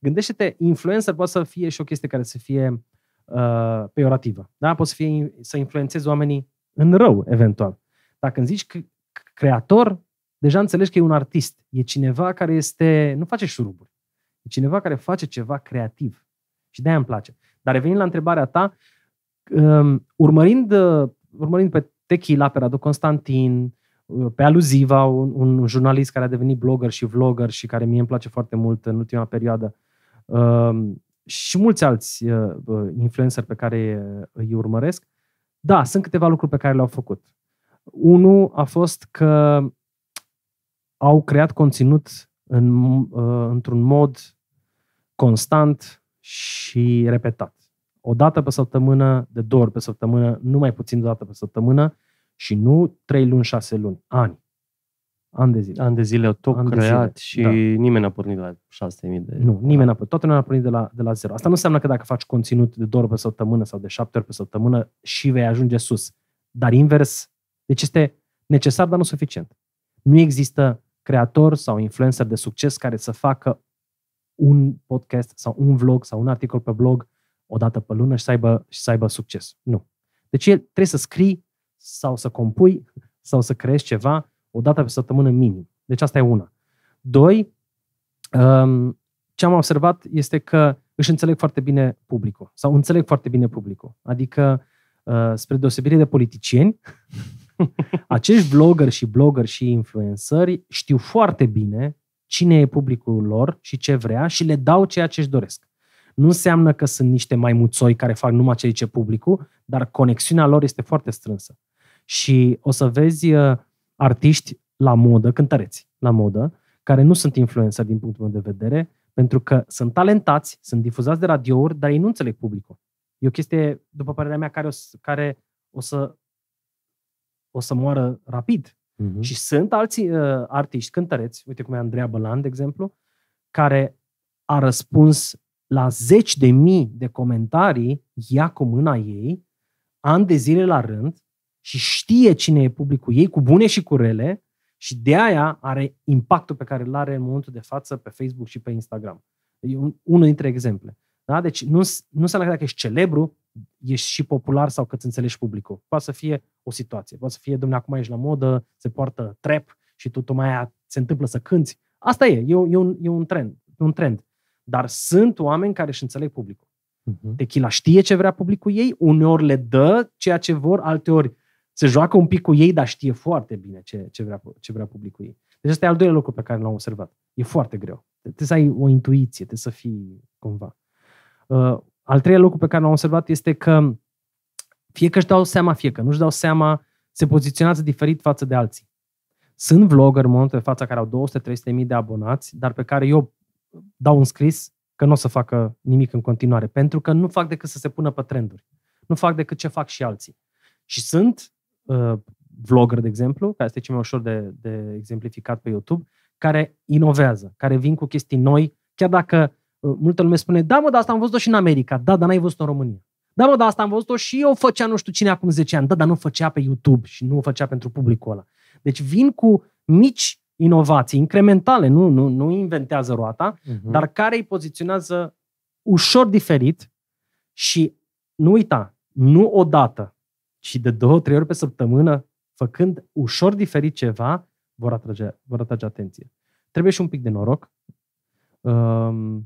Gândește-te, influencer poate să fie și o chestie care să fie uh, peiorativă. Da? Poate să, fie, să influențezi oamenii în rău, eventual. Dacă îmi zici că creator, deja înțelegi că e un artist. E cineva care este, nu face șuruburi. E cineva care face ceva creativ. Și de-aia îmi place. Dar revenind la întrebarea ta, um, urmărind, uh, urmărind pe Techila, pe Radu Constantin, uh, pe Aluziva, un, un jurnalist care a devenit blogger și vlogger și care mie îmi place foarte mult în ultima perioadă, uh, și mulți alți uh, influenceri pe care îi urmăresc, da, sunt câteva lucruri pe care le-au făcut. Unul a fost că au creat conținut în, uh, într-un mod constant și repetat. O dată pe săptămână, de două ori pe săptămână, nu mai puțin de o dată pe săptămână și nu trei luni, șase luni, ani. Ani de zile.
Ani de zile au tot
Ani de
creat
zile,
și
da.
nimeni n-a pornit la șase mii de...
Nu, nimeni n-a pornit. Toată lumea a pornit de la, de la zero. Asta nu înseamnă că dacă faci conținut de două ori pe săptămână sau de șapte ori pe săptămână și vei ajunge sus. Dar invers, deci este necesar, dar nu suficient. Nu există creator sau influencer de succes care să facă un podcast sau un vlog sau un articol pe blog o dată pe lună și să aibă, și să aibă succes. Nu. Deci el trebuie să scrii sau să compui sau să creezi ceva o dată pe săptămână minim. Deci asta e una. Doi, ce am observat este că își înțeleg foarte bine publicul. Sau înțeleg foarte bine publicul. Adică, spre deosebire de politicieni, acești vloggeri și bloggeri și influenceri știu foarte bine cine e publicul lor și ce vrea și le dau ceea ce își doresc. Nu înseamnă că sunt niște maimuțoi care fac numai ce zice publicul, dar conexiunea lor este foarte strânsă. Și o să vezi uh, artiști la modă, cântăreți la modă, care nu sunt influencer din punctul meu de vedere, pentru că sunt talentați, sunt difuzați de radiouri, dar ei nu înțeleg publicul. E o chestie, după părerea mea, care o să, care o să, o să moară rapid. Uh-huh. Și sunt alții uh, artiști cântăreți, uite cum e Andreea Bălan, de exemplu, care a răspuns la zeci de mii de comentarii, ea cu mâna ei, ani de zile la rând, și știe cine e publicul ei, cu bune și cu rele, și de aia are impactul pe care îl are în momentul de față pe Facebook și pe Instagram. E un, unul dintre exemple. Da? Deci nu, nu înseamnă că dacă ești celebru, ești și popular sau că îți înțelegi publicul. Poate să fie o situație. Poate să fie, dom'le, acum ești la modă, se poartă trap și tu tocmai aia se întâmplă să cânți. Asta e, e, e, un, e un trend. un trend. Dar sunt oameni care își înțeleg publicul. Uh-huh. Techila știe ce vrea publicul ei, uneori le dă ceea ce vor, alteori se joacă un pic cu ei, dar știe foarte bine ce, ce, vrea, ce vrea publicul ei. Deci ăsta e al doilea lucru pe care l-am observat. E foarte greu. Trebuie să ai o intuiție, trebuie să fii cumva. Uh, al treilea lucru pe care l-am observat este că fie că își dau seama, fie că nu își dau seama, se poziționează diferit față de alții. Sunt vlogger în momentul de față care au două sute trei sute mii de abonați, dar pe care eu dau un scris că nu o să facă nimic în continuare, pentru că nu fac decât să se pună pe trenduri. Nu fac decât ce fac și alții. Și sunt uh, vlogger, de exemplu, care este cel mai ușor de, de exemplificat pe YouTube, care inovează, care vin cu chestii noi, chiar dacă uh, multă lume spune, da mă, dar asta am văzut-o și în America, da, dar n-ai văzut-o în România. Da mă, dar asta am văzut-o și eu făcea nu știu cine acum zece ani, da, dar nu făcea pe YouTube și nu făcea pentru publicul ăla. Deci vin cu mici inovații incrementale, nu, nu, nu inventează roata, uh-huh. dar care îi poziționează ușor diferit și nu uita, nu odată, ci de două, trei ori pe săptămână, făcând ușor diferit ceva, vor atrage, vor atrage atenție. Trebuie și un pic de noroc. Um,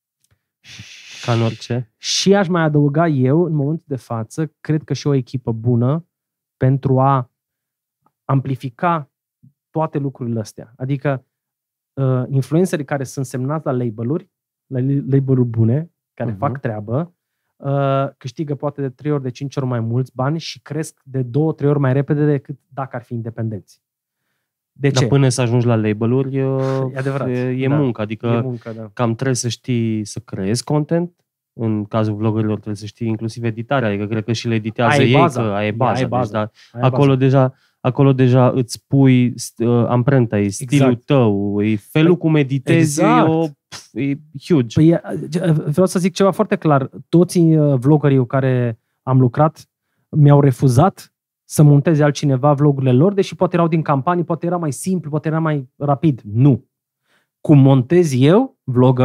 Ca în orice.
Și aș mai adăuga eu, în momentul de față, cred că și o echipă bună pentru a amplifica toate lucrurile astea. Adică uh, influencerii care sunt semnați la label-uri, la label-uri bune, care uh-huh. fac treabă, uh, câștigă poate de trei ori, de cinci ori mai mulți bani și cresc de două, trei ori mai repede decât dacă ar fi independenți. De
Dar
ce?
până să ajungi la label-uri, e,
e, adevărat,
e, e
da.
muncă. Adică
e muncă, da.
cam trebuie să știi să creezi content. În cazul vloggerilor trebuie să știi inclusiv editarea. Adică cred că și le editează ei,
baza.
că ai baza.
Ai baza.
Deci, da,
ai
acolo
baza.
deja Acolo deja îți pui uh, amprenta, e stilul
exact.
tău, e felul păi, cum editezi,
exact.
e, o, pf, e huge.
Păi, vreau să zic ceva foarte clar. Toți vloggerii cu care am lucrat mi-au refuzat să monteze altcineva vlogurile lor, deși poate erau din campanii, poate era mai simplu, poate era mai rapid. Nu. Cum montez eu, vloggerul,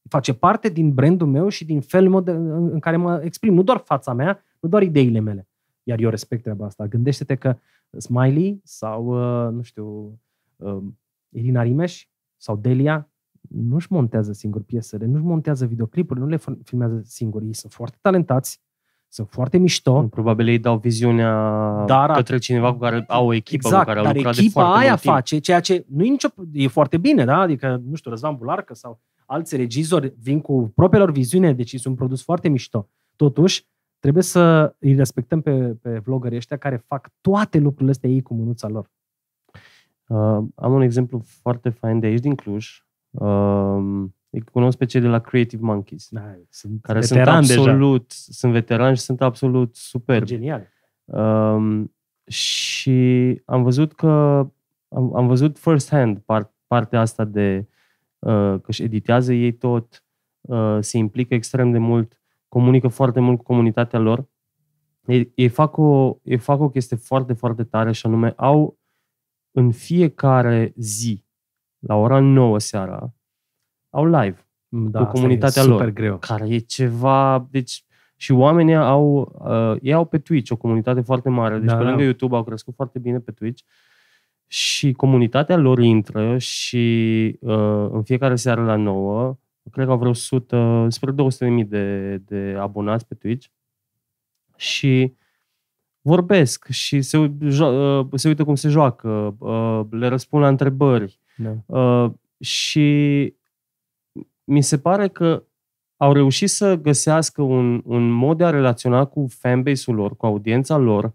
Face parte din brandul meu și din felul meu de, în, în care mă exprim. Nu doar fața mea, nu doar ideile mele. Iar eu respect treaba asta. Gândește-te că Smiley sau, uh, nu știu, uh, Irina Rimeș sau Delia nu-și montează singur piesele, nu-și montează videoclipuri, nu le filmează singuri. Ei sunt foarte talentați, sunt foarte mișto.
Probabil ei dau viziunea dar, către cineva cu care au o echipă
exact,
cu care au
dar
lucrat de
echipa
foarte
aia
mult timp.
face ceea ce nu e nicio... E foarte bine, da? Adică, nu știu, Răzvan Bularcă sau alți regizori vin cu propriilor viziune, deci e un produs foarte mișto. Totuși, trebuie să îi respectăm pe, pe vloggerii ăștia care fac toate lucrurile astea ei cu mânuța lor.
Uh, am un exemplu foarte fain de aici, din Cluj. Uh, îi cunosc pe cei de la Creative Monkeys,
Da, sunt
care sunt absolut, deja. sunt veterani și sunt absolut superbi.
Genial.
Uh, și am văzut că am, am văzut first hand part, partea asta de uh, că își editează ei tot, uh, se implică extrem de mult, comunică foarte mult cu comunitatea lor. Ei, ei, fac o, ei fac o chestie foarte, foarte tare și anume au în fiecare zi, la ora nouă seara, au live
da,
cu comunitatea
super
lor.
Greu.
Care e ceva... Deci, și oamenii au... Uh, ei au pe Twitch o comunitate foarte mare. Deci
da,
pe lângă
da.
YouTube au crescut foarte bine pe Twitch. Și comunitatea lor intră și uh, în fiecare seară la nouă, cred că au vreo o sută, spre două sute de mii de, de abonați pe Twitch. Și vorbesc și se, jo- se uită cum se joacă, le răspund la întrebări.
Da.
Și mi se pare că au reușit să găsească un, un mod de a relaționa cu fanbase-ul lor, cu audiența lor,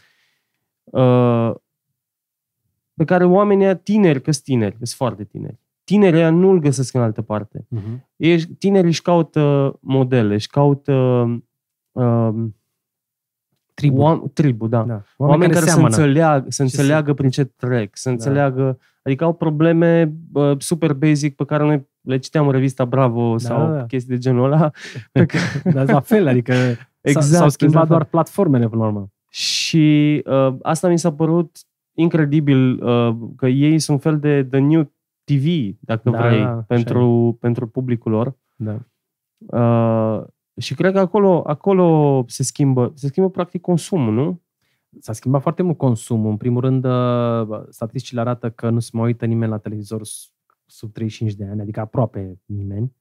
pe care oamenii tineri, că-s tineri, că-s foarte tineri, tinerii nu-l găsesc în altă parte.
Uh-huh.
Ei, tinerii își caută modele, își caută uh,
Tribu.
Oam- tribu, da.
da. Oameni,
Oameni care, care să înțeleagă, să înțeleagă
se...
prin ce trec, să
da.
înțeleagă, adică au probleme uh, super basic pe care noi le citeam în revista Bravo da, sau da. chestii de genul ăla.
Dar la fel, adică
exact,
s-au schimbat
exact.
doar platformele până la urmă.
Și uh, asta mi s-a părut incredibil, uh, că ei sunt un fel de the new T V, dacă
da,
vrei,
da,
pentru, pentru publicul lor.
Da.
Uh, și cred că acolo, acolo se schimbă, se schimbă practic consumul, nu?
S-a schimbat foarte mult consumul. În primul rând, statisticile arată că nu se mai uită nimeni la televizor sub treizeci și cinci de ani, adică aproape nimeni.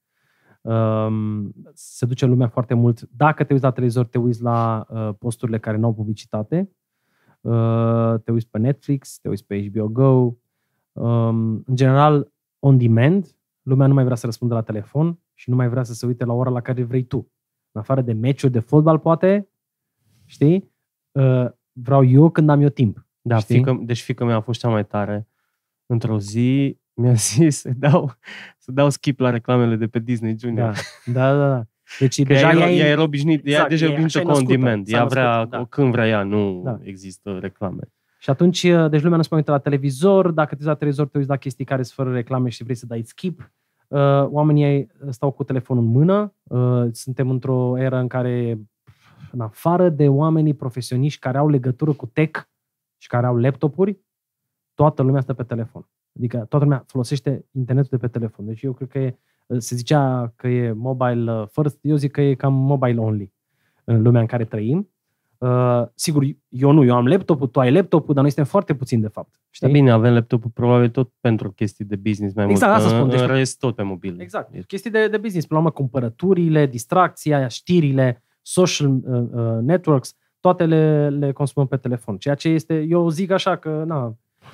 Se duce lumea foarte mult. Dacă te uiți la televizor, te uiți la posturile care nu au publicitate. Te uiți pe Netflix, te uiți pe H B O Go. În general, on demand, lumea nu mai vrea să răspundă la telefon și nu mai vrea să se uite la ora la care vrei tu. În afară de meciuri de fotbal, poate, știi? Vreau eu când am eu timp.
Da, fică, deci fiica mea a fost cea mai tare. Într-o zi mi-a zis să dau, să dau skip la reclamele de pe Disney Junior.
Da, da, da. da. Deci
că
deja
ea,
ea
era obișnuit, exact, ea deja e obișnuită cu on demand. Ea vrea, da. când vrea ea, nu da. există reclame.
Și atunci, deci lumea nu se mai uită la televizor. Dacă te uiți la televizor, te uiți la chestii care sunt fără reclame și vrei să dai skip. Oamenii stau cu telefonul în mână. Suntem într-o eră în care, în afară de oamenii profesioniști care au legătură cu tech și care au laptopuri, toată lumea stă pe telefon. Adică toată lumea folosește internetul de pe telefon. Deci eu cred că e, se zicea că e mobile first, eu zic că e cam mobile only în lumea în care trăim. Uh, sigur, eu nu, eu am laptopul, tu ai laptopul, dar noi suntem foarte puțini de fapt. Știi?
Da, bine, avem laptopul probabil tot pentru chestii de business mai
exact,
mult.
Asta spun.
În
deci,
rest tot pe mobil.
Exact, e. chestii de, de business. Până la urmă, cumpărăturile, distracția, știrile, social uh, uh, networks, toate le, le consumăm pe telefon. Ceea ce este, eu zic așa că, na,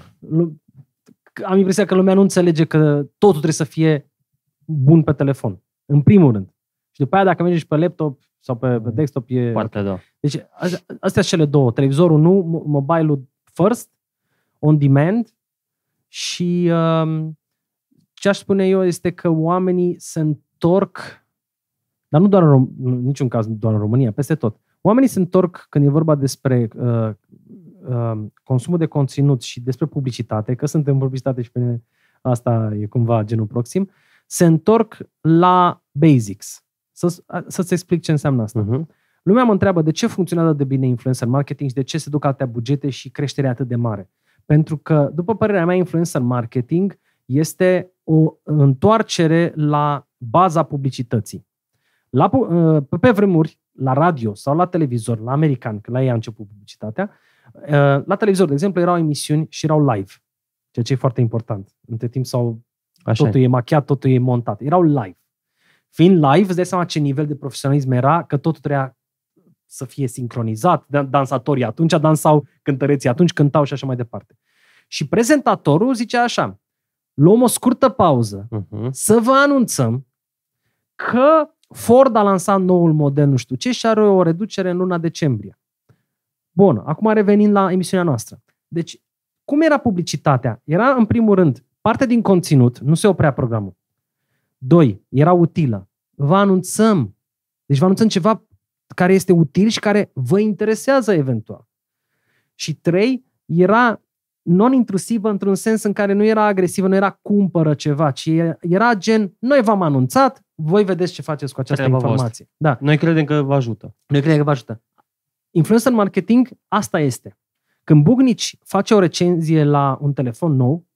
am impresia că lumea nu înțelege că totul trebuie să fie bun pe telefon. În primul rând. Și după aia, dacă mergi pe laptop sau pe, pe desktop, e...
Partea, da.
Deci, astea sunt cele două. Televizorul nu, mobile-ul first, on demand și um, ce aș spune eu este că oamenii se întorc, dar nu doar în, Rom- în niciun caz doar în România, peste tot. Oamenii se întorc când e vorba despre uh, uh, consumul de conținut și despre publicitate, că suntem publicitate și pe mine asta e cumva genul proxim, se întorc la basics. Să, să-ți explic ce înseamnă asta. Uh-huh. Lumea mă întreabă de ce funcționează de bine influencer marketing și de ce se duc atâtea bugete și creșterea atât de mare. Pentru că, după părerea mea, influencer marketing este o întoarcere la baza publicității. La, pe vremuri, la radio sau la televizor, la american, când la ei a început publicitatea, la televizor, de exemplu, erau emisiuni și erau live, ceea ce e foarte important. Între timp sau
Așa
totul
e.
e machiat, totul e montat. Erau live. Fiind live, îți dai seama ce nivel de profesionalism era, că totul trebuia să fie sincronizat. Dansatorii atunci dansau, cântăreții atunci cântau și așa mai departe. Și prezentatorul zicea așa: luăm o scurtă pauză,
Uh-huh.
să vă anunțăm că Ford a lansat noul model nu știu ce și are o reducere în luna decembrie. Bun, acum revenind la emisiunea noastră. Deci, cum era publicitatea? Era, în primul rând, parte din conținut, nu se oprea programul. Doi, era utilă. Vă anunțăm. Deci vă anunțăm ceva care este util și care vă interesează eventual. Și trei, era non-intrusivă într-un sens în care nu era agresivă, nu era cumpără ceva, ci era gen, noi v-am anunțat, voi vedeți ce faceți cu această
Treaba
informație. Da.
Noi credem că vă ajută.
Noi credem că vă ajută. Influencer marketing, asta este. Când Bugnici face o recenzie la un telefon nou,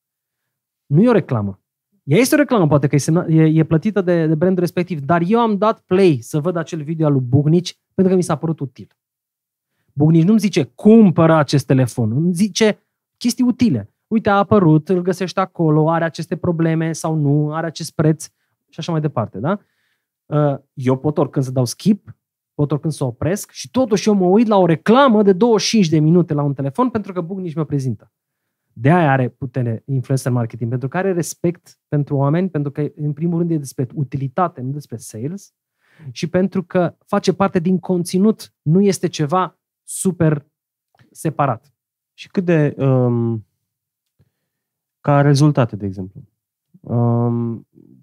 nu e o reclamă. Ea este o reclamă, poate că e, semna, e, e plătită de, de brandul respectiv, dar eu am dat play să văd acel video al lui Bugnici pentru că mi s-a părut util. Bugnici nu-mi zice, cumpără acest telefon, îmi zice chestii utile. Uite, a apărut, îl găsești acolo, are aceste probleme sau nu, are acest preț și așa mai departe. Da? Eu pot oricând să dau skip, pot oricând să opresc și totuși eu mă uit la o reclamă de douăzeci și cinci de minute la un telefon pentru că Bugnici mă prezintă. De aia are putere influencer marketing, pentru că are respect pentru oameni, pentru că în primul rând e despre utilitate, nu despre sales, și pentru că face parte din conținut, nu este ceva super separat.
Și cât de... Um, ca rezultate, de exemplu. Um,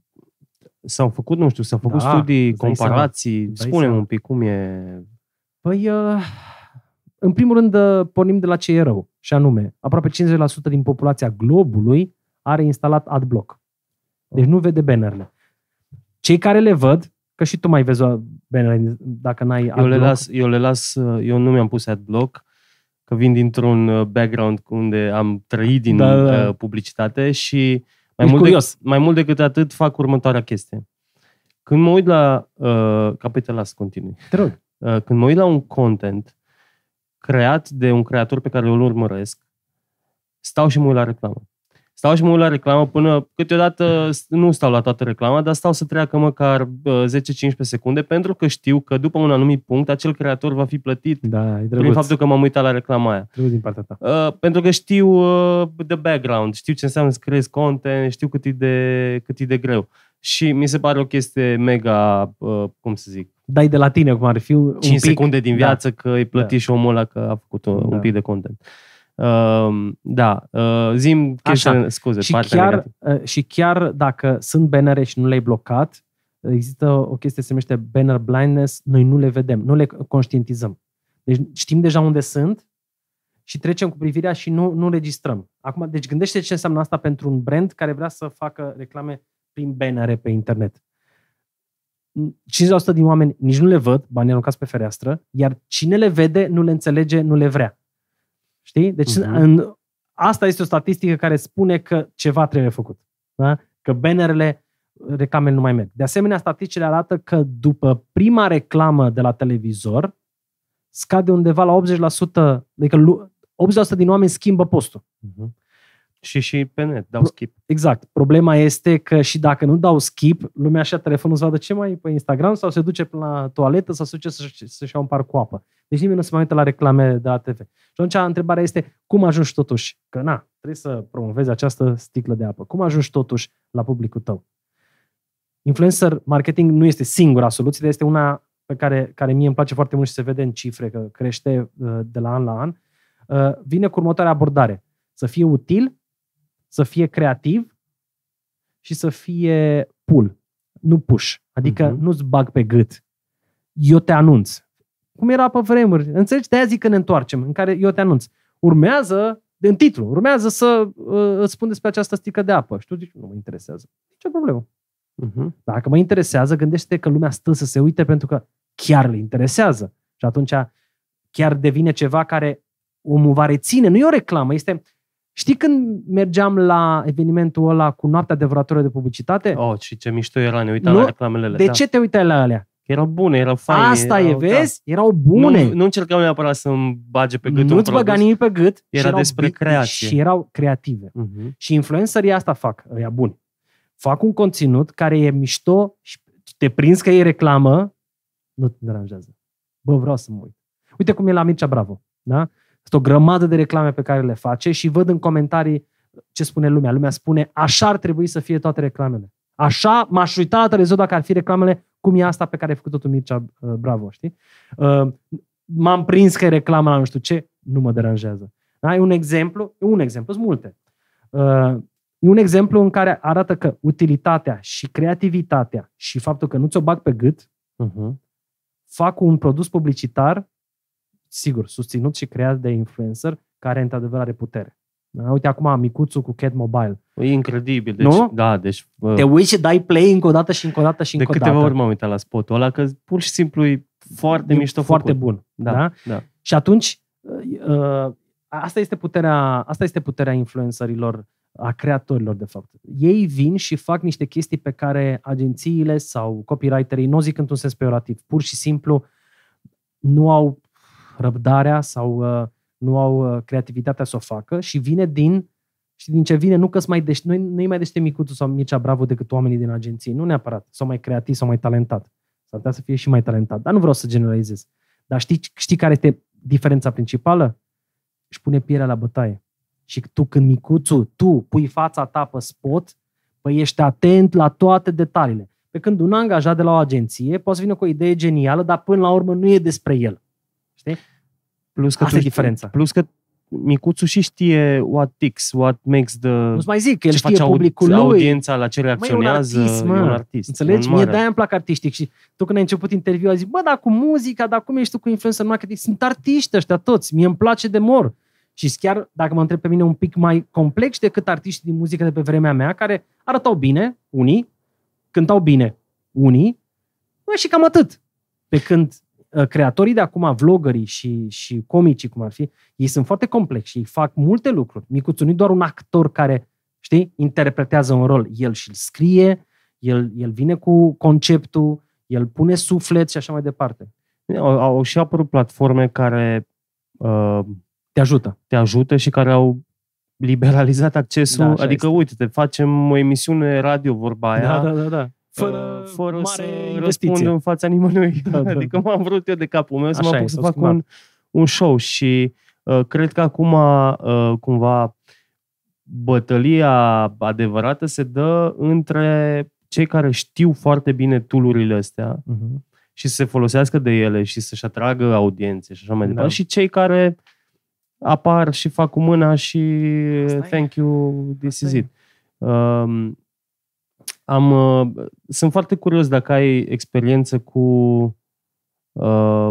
s-au făcut, nu știu, s-au făcut
Da,
studii,
îți dai
comparații.
seama. Îți dai
Spune-mi
seama.
un pic cum e...
Păi, uh, în primul rând, uh, pornim de la ce e rău, și anume, aproape cincizeci la sută din populația globului are instalat AdBlock. Deci nu vede bannerele. Cei care le văd, că și tu mai vezi bannerele dacă n-ai AdBlock.
Eu le las, eu le las, eu nu mi-am pus AdBlock, că vin dintr-un background unde am trăit din
Da, da.
publicitate și mai
Ești
mult,
curios.
de, mai mult decât atât fac următoarea chestie. Când mă uit la... Uh, ca pe te las, continui.
Te rog.
Uh, când mă uit la un content creat de un creator pe care îl urmăresc, stau și mă uit la reclamă. Stau și mă uit la reclamă până câteodată nu stau la toată reclama, dar stau să treacă măcar zece cincisprezece secunde, pentru că știu că după un anumit punct acel creator va fi plătit
Da, e
prin
drăguț.
faptul că m-am uitat la reclama aia.
Drăguț din partea ta.
Uh, pentru că știu uh, the background, știu ce înseamnă să creezi content, știu cât e de, cât e de greu. Și mi se pare o chestie mega, uh, cum să zic,
Dai de la tine, cum ar fi un
cinci
pic.
secunde din viață, că îi plătit
Da.
și omul ăla că a făcut un,
Da.
un pic de content. Uh, da, uh, zi-mi chestia, scuze,
Și
partea
chiar,
negativă.
uh, și chiar dacă sunt bannere și nu le-ai blocat, există o chestie se numește banner blindness, noi nu le vedem, nu le conștientizăm. Deci știm deja unde sunt și trecem cu privirea și nu, nu registrăm. Acum, deci gândește ce înseamnă asta pentru un brand care vrea să facă reclame prin bannere pe internet. cincizeci la sută din oameni nici nu le văd, banii aruncați pe fereastră, iar cine le vede nu le înțelege, nu le vrea. Știi? Deci
Mhm.
în, asta este o statistică care spune că ceva trebuie făcut. Da? Că bannerele, reclamele nu mai merg. De asemenea, statisticile arată că după prima reclamă de la televizor scade undeva la optzeci la sută, adică optzeci la sută din oameni schimbă postul.
Uh-huh. Și și pe net, dau
Pro-
skip.
Exact. Problema este că și dacă nu dau skip, lumea așa telefonul să vadă ce mai e pe Instagram sau se duce până la toaletă sau se duce să-și, să-și ia un par cu apă. Deci nimeni nu se mai uită la reclame de la T V. Și atunci întrebarea este, cum ajungi totuși? Că na, trebuie să promovezi această sticlă de apă. Cum ajungi totuși la publicul tău? Influencer marketing nu este singura soluție, dar este una pe care, care mie îmi place foarte mult și se vede în cifre, că crește uh, de la an la an. Uh, vine cu următoarea abordare. Să fie util, să fie creativ și să fie pull, nu push. Adică
Mhm.
nu-ți bag pe gât. Eu te anunț. Cum era pe vremuri. Înțelegi? De aia zic că ne întoarcem, în care eu te anunț. Urmează, de în titlu, urmează să uh, îți spun despre această stică de apă. Și tu zici, nu mă interesează. Nici o problemă.
Uh-huh.
Dacă mă interesează, gândește că lumea stă să se uite pentru că chiar le interesează. Și atunci chiar devine ceva care omul va reține. Nu e o reclamă, este... Știi când mergeam la evenimentul ăla cu noaptea adevărătoare de publicitate?
Oh, și ce mișto era, ne uitam
Nu?
la reclamele alea.
De
da.
ce te uitai la alea?
Erau bune, erau faine.
Asta
erau,
e, vezi? Da. Erau bune.
Nu, nu încercam neapărat să-mi bage pe gât un
Nu-ți băga
produs.
nimic pe gât.
Era despre creație.
Și erau creative.
Uh-huh.
Și influencerii asta fac, ăia buni. Fac un conținut care e mișto și te prinzi că e reclamă, nu te deranjează. Bă, vreau să mă uit. Uite cum e la Mircea Bravo. Da? Sunt o grămadă de reclame pe care le face și văd în comentarii ce spune lumea. Lumea spune, așa ar trebui să fie toate reclamele. Așa m-aș uita la televizor dacă ar fi reclamele cum e asta pe care ai făcut-o tu, Mircea uh, Bravo, știi? Uh, m-am prins că e reclamă la nu știu ce, nu mă deranjează. Da? E un exemplu, e un exemplu, sunt multe. Uh, e un exemplu în care arată că utilitatea și creativitatea și faptul că nu ți-o bag pe gât
Uh-huh.
fac un produs publicitar, sigur, susținut și creat de influencer, care într-adevăr are putere. Da? Uite acum Micuțu cu Cat Mobile.
E incredibil. Deci,
Nu?
Da, deci... Uh,
Te uiți și dai play încă o dată și încă o dată și
de
încă o dată.
câteva ori m-am uitat la spotul ăla, că pur și simplu e foarte
E
mișto
foarte
făcut.
bun.
Da,
Da?
da.
Și atunci, uh, asta este puterea, asta este puterea influencerilor, a creatorilor, de fapt. Ei vin și fac niște chestii pe care agențiile sau copywriterii, nu o zic într-un sens peorativ, pur și simplu nu au răbdarea sau uh, nu au uh, creativitatea să o facă și vine din, și din ce vine, nu că mai deș- nu, nu-i mai dește Micuțu sau Mircea Bravo decât oamenii din agenții, nu neapărat, sau mai creativ sau mai talentat. S-ar putea să fie și mai talentat, dar nu vreau să generalizez. Dar știi, știi care este diferența principală? Își pune pielea la bătaie. Și tu când Micuțu, tu pui fața ta pe spot, păi ești atent la toate detaliile. Pe când un angajat de la o agenție poate să vină cu o idee genială, dar până la urmă nu e despre el. Știi?
Plus că
Asta
tu
e diferența.
Plus că Micuțu și știe what ticks, what makes the...
Nu-ți mai zic, că el
ce
știe
face
publicul lui.
audiența, la ce reacționează.
Mă, e un artist, mă.
E un artist.
Înțelegi?
Un
Mie
mare.
de-aia îmi plac artiștii. Și tu când ai început interviul, ai zis, bă, dar cu muzica, dar cum ești tu cu influencer marketing? Sunt artiști ăștia toți. Mie îmi place de mor. Și chiar, dacă mă întreb pe mine, un pic mai complex decât artiștii din muzică de pe vremea mea, care arătau bine, unii, cântau bine, unii, bă, și cam atât. Pe când uh, creatorii de acum, vloggerii și, și comicii, cum ar fi, ei sunt foarte complexi și ei fac multe lucruri. Micuțu nu e doar un actor care, știi, interpretează un rol. El și-l scrie, el, el vine cu conceptul, el pune suflet și așa mai departe.
Au, au și apărut platforme care uh,
Te ajută.
te ajută și care au liberalizat accesul.
Da, așa
adică,
este.
uite-te, facem o emisiune radio, vorba aia,
Da, da, da, da.
fără, fără
mare
să
investiție.
răspund în fața nimănui.
Da, da.
Adică m-am vrut eu de capul meu să
Așa
mă
e,
apuc să
s-au
fac
schimbat.
un, un show și uh, cred că acum uh, cumva bătălia adevărată se dă între cei care știu foarte bine tool-urile astea
Uh-huh.
și să se folosească de ele și să-și atragă audiențe și așa mai
Da.
departe. Și cei care apar și fac cu mâna și
Asta e.
thank you, this
Asta
is
e.
it. Um, am, uh, sunt foarte curios dacă ai experiență cu uh,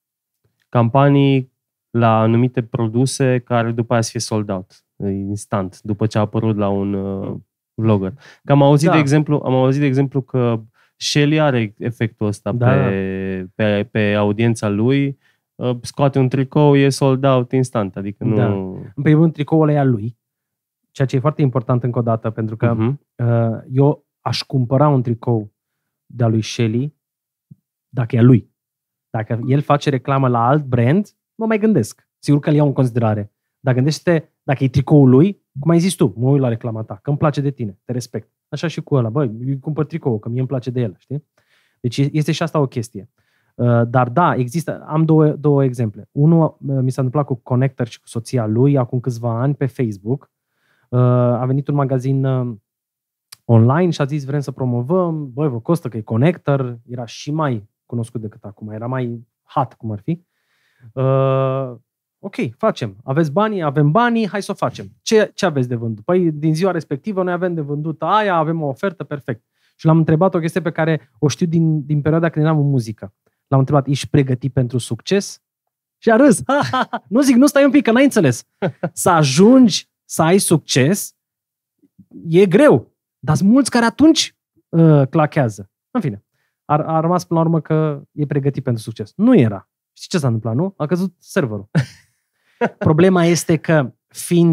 campanii la anumite produse care după aia să fie sold out, instant, după ce a apărut la un uh, vlogger. Că am auzit,
Da.
de exemplu, am auzit de exemplu că Shelly are efectul ăsta
Da.
pe, pe, pe audiența lui, uh, scoate un tricou, e sold out instant, adică nu...
Da. În primul rând, tricoul ăla e a lui, ceea ce e foarte important încă o dată, pentru că
Uh-huh.
uh, eu aș cumpăra un tricou de-a lui Shelly dacă e a lui. Dacă el face reclamă la alt brand, mă mai gândesc. Sigur că îl iau în considerare. Dar gândește-te, dacă e tricoul lui, cum ai zis tu, mă uit la reclama ta, că îmi place de tine, te respect. Așa și cu ăla, băi, îi cumpăr tricoul, că mie îmi place de el, știi? Deci este și asta o chestie. Uh, dar da, există, am două, două exemple. Unul uh, mi s-a întâmplat cu Connector și cu soția lui acum câțiva ani pe Facebook. Uh, a venit un magazin uh, online și a zis vrem să promovăm, băi, vă costă că e Connector, era și mai cunoscut decât acum, era mai hot, cum ar fi. Uh, ok, facem. Aveți banii? Avem banii, hai să o facem. Ce, ce aveți de vândut? Păi din ziua respectivă noi avem de vândut aia, avem o ofertă, perfect. Și l-am întrebat o chestie pe care o știu din, din perioada când eram în muzică. L-am întrebat, ești pregătit pentru succes? Și a râs. Nu zic, nu stai un pic, că n-ai înțeles. Să ajungi să ai succes e greu. Dar sunt mulți care atunci uh, clachează. În fine, a, a rămas până la urmă că e pregătit pentru succes. Nu era. Știi ce s-a întâmplat, nu? A căzut serverul. Problema este că, fiind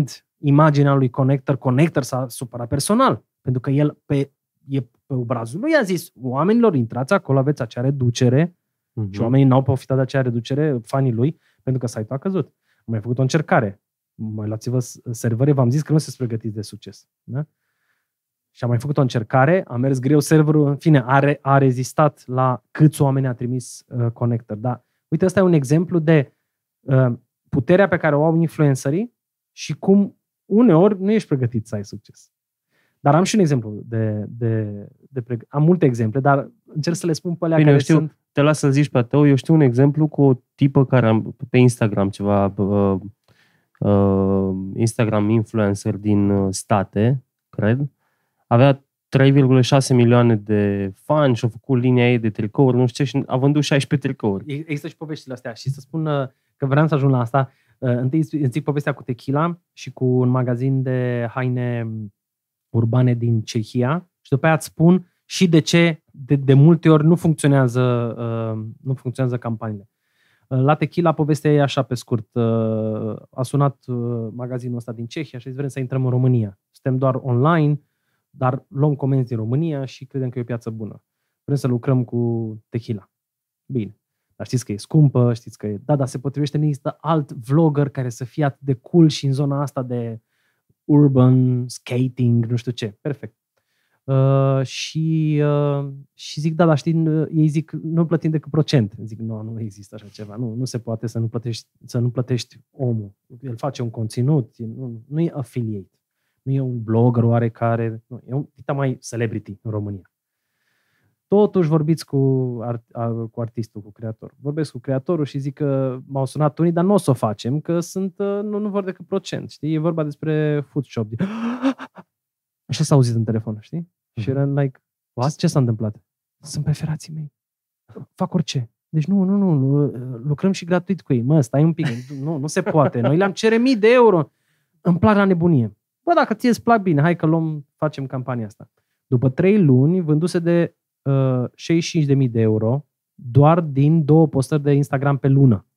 imaginea lui Connector. Connector s-a supărat personal, pentru că el pe, e pe obrazul lui a zis, oamenilor, intrați acolo, aveți acea reducere, uh-huh. și oamenii n-au profitat de acea reducere, fanii lui, pentru că site-ul a căzut. Am mai făcut o încercare. Mai luați-vă servere, v-am zis că nu sunteți pregătiți de succes. Da? Și am mai făcut o încercare, a mers greu serverul, în fine, a, re, a rezistat la câți oameni a trimis uh, Connector. Da? Uite, ăsta e un exemplu de uh, puterea pe care o au influencerii și cum uneori nu ești pregătit să ai succes. Dar am și un exemplu de, de, de preg- am multe exemple, dar încerc să le spun pe alea
Bine,
care
eu știu,
sunt...
te las să zici pe tău, eu știu un exemplu cu o tipă care am, pe Instagram, ceva uh, uh, Instagram influencer din uh, state, cred, avea trei virgulă șase milioane de fani și a făcut linia ei de tricouri, nu știu ce, și a vândut șaisprezece tricouri.
Există și poveștile astea și să spun uh, că vreau să ajung la asta. Uh, întâi îți zic povestea cu tequila și cu un magazin de haine urbane din Cehia și după aia îți spun și de ce de, de multe ori nu funcționează, uh, nu funcționează campaniile. Uh, la tequila povestea e așa pe scurt. Uh, a sunat uh, magazinul ăsta din Cehia și a zis vrem să intrăm în România. Suntem doar online, dar luăm comenzi din România și credem că e o piață bună. Vrem să lucrăm cu tequila. Bine. Dar știți că e scumpă, știți că e... Da, dar se potrivește, nu există alt vlogger care să fie atât de cool și în zona asta de urban, skating, nu știu ce. Perfect. Uh, și, uh, și zic, da, dar știi, ei zic, nu plătim decât procent. Zic, nu, nu există așa ceva. Nu, nu se poate să nu plătești, să nu plătești omul. El face un conținut, nu, nu e affiliate. Nu e un blogger oarecare, nu, e un dita mai celebrity în România. Totuși vorbiți cu, art, cu artistul, cu creatorul. Vorbesc cu creatorul și zic că m-au sunat unii, dar nu o să o facem, că sunt, nu, nu vor decât procent. Știi? E vorba despre food shop. Așa s-a auzit în telefon, știi? Mm-hmm. Și era like, what? Ce s-a întâmplat? Sunt preferații mei. Fac orice. Deci nu, nu, nu, lucrăm și gratuit cu ei. Mă, stai un pic. Nu, nu se poate. Noi le-am cere mii de euro. Îmi plac la nebunie. Bă, dacă ție îți plac, bine, hai că luăm, facem campania asta. După trei luni, vânduse de uh, șaizeci și cinci de mii de euro doar din două postări de Instagram pe lună.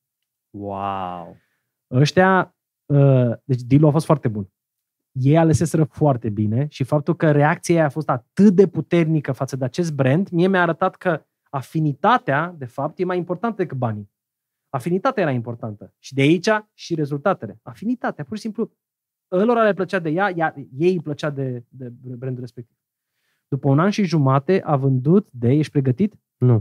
Wow!
Ăștia, uh, deci deal-ul a fost foarte bun. Ei aleseseră foarte bine și faptul că reacția ei a fost atât de puternică față de acest brand, mie mi-a arătat că afinitatea, de fapt, e mai importantă decât banii. Afinitatea era importantă. Și de aici și rezultatele. Afinitatea, pur și simplu, ălora le plăcea de ea, ea ei îi plăcea de, de brandul respectiv. După un an și jumate a vândut de, ești pregătit? Nu.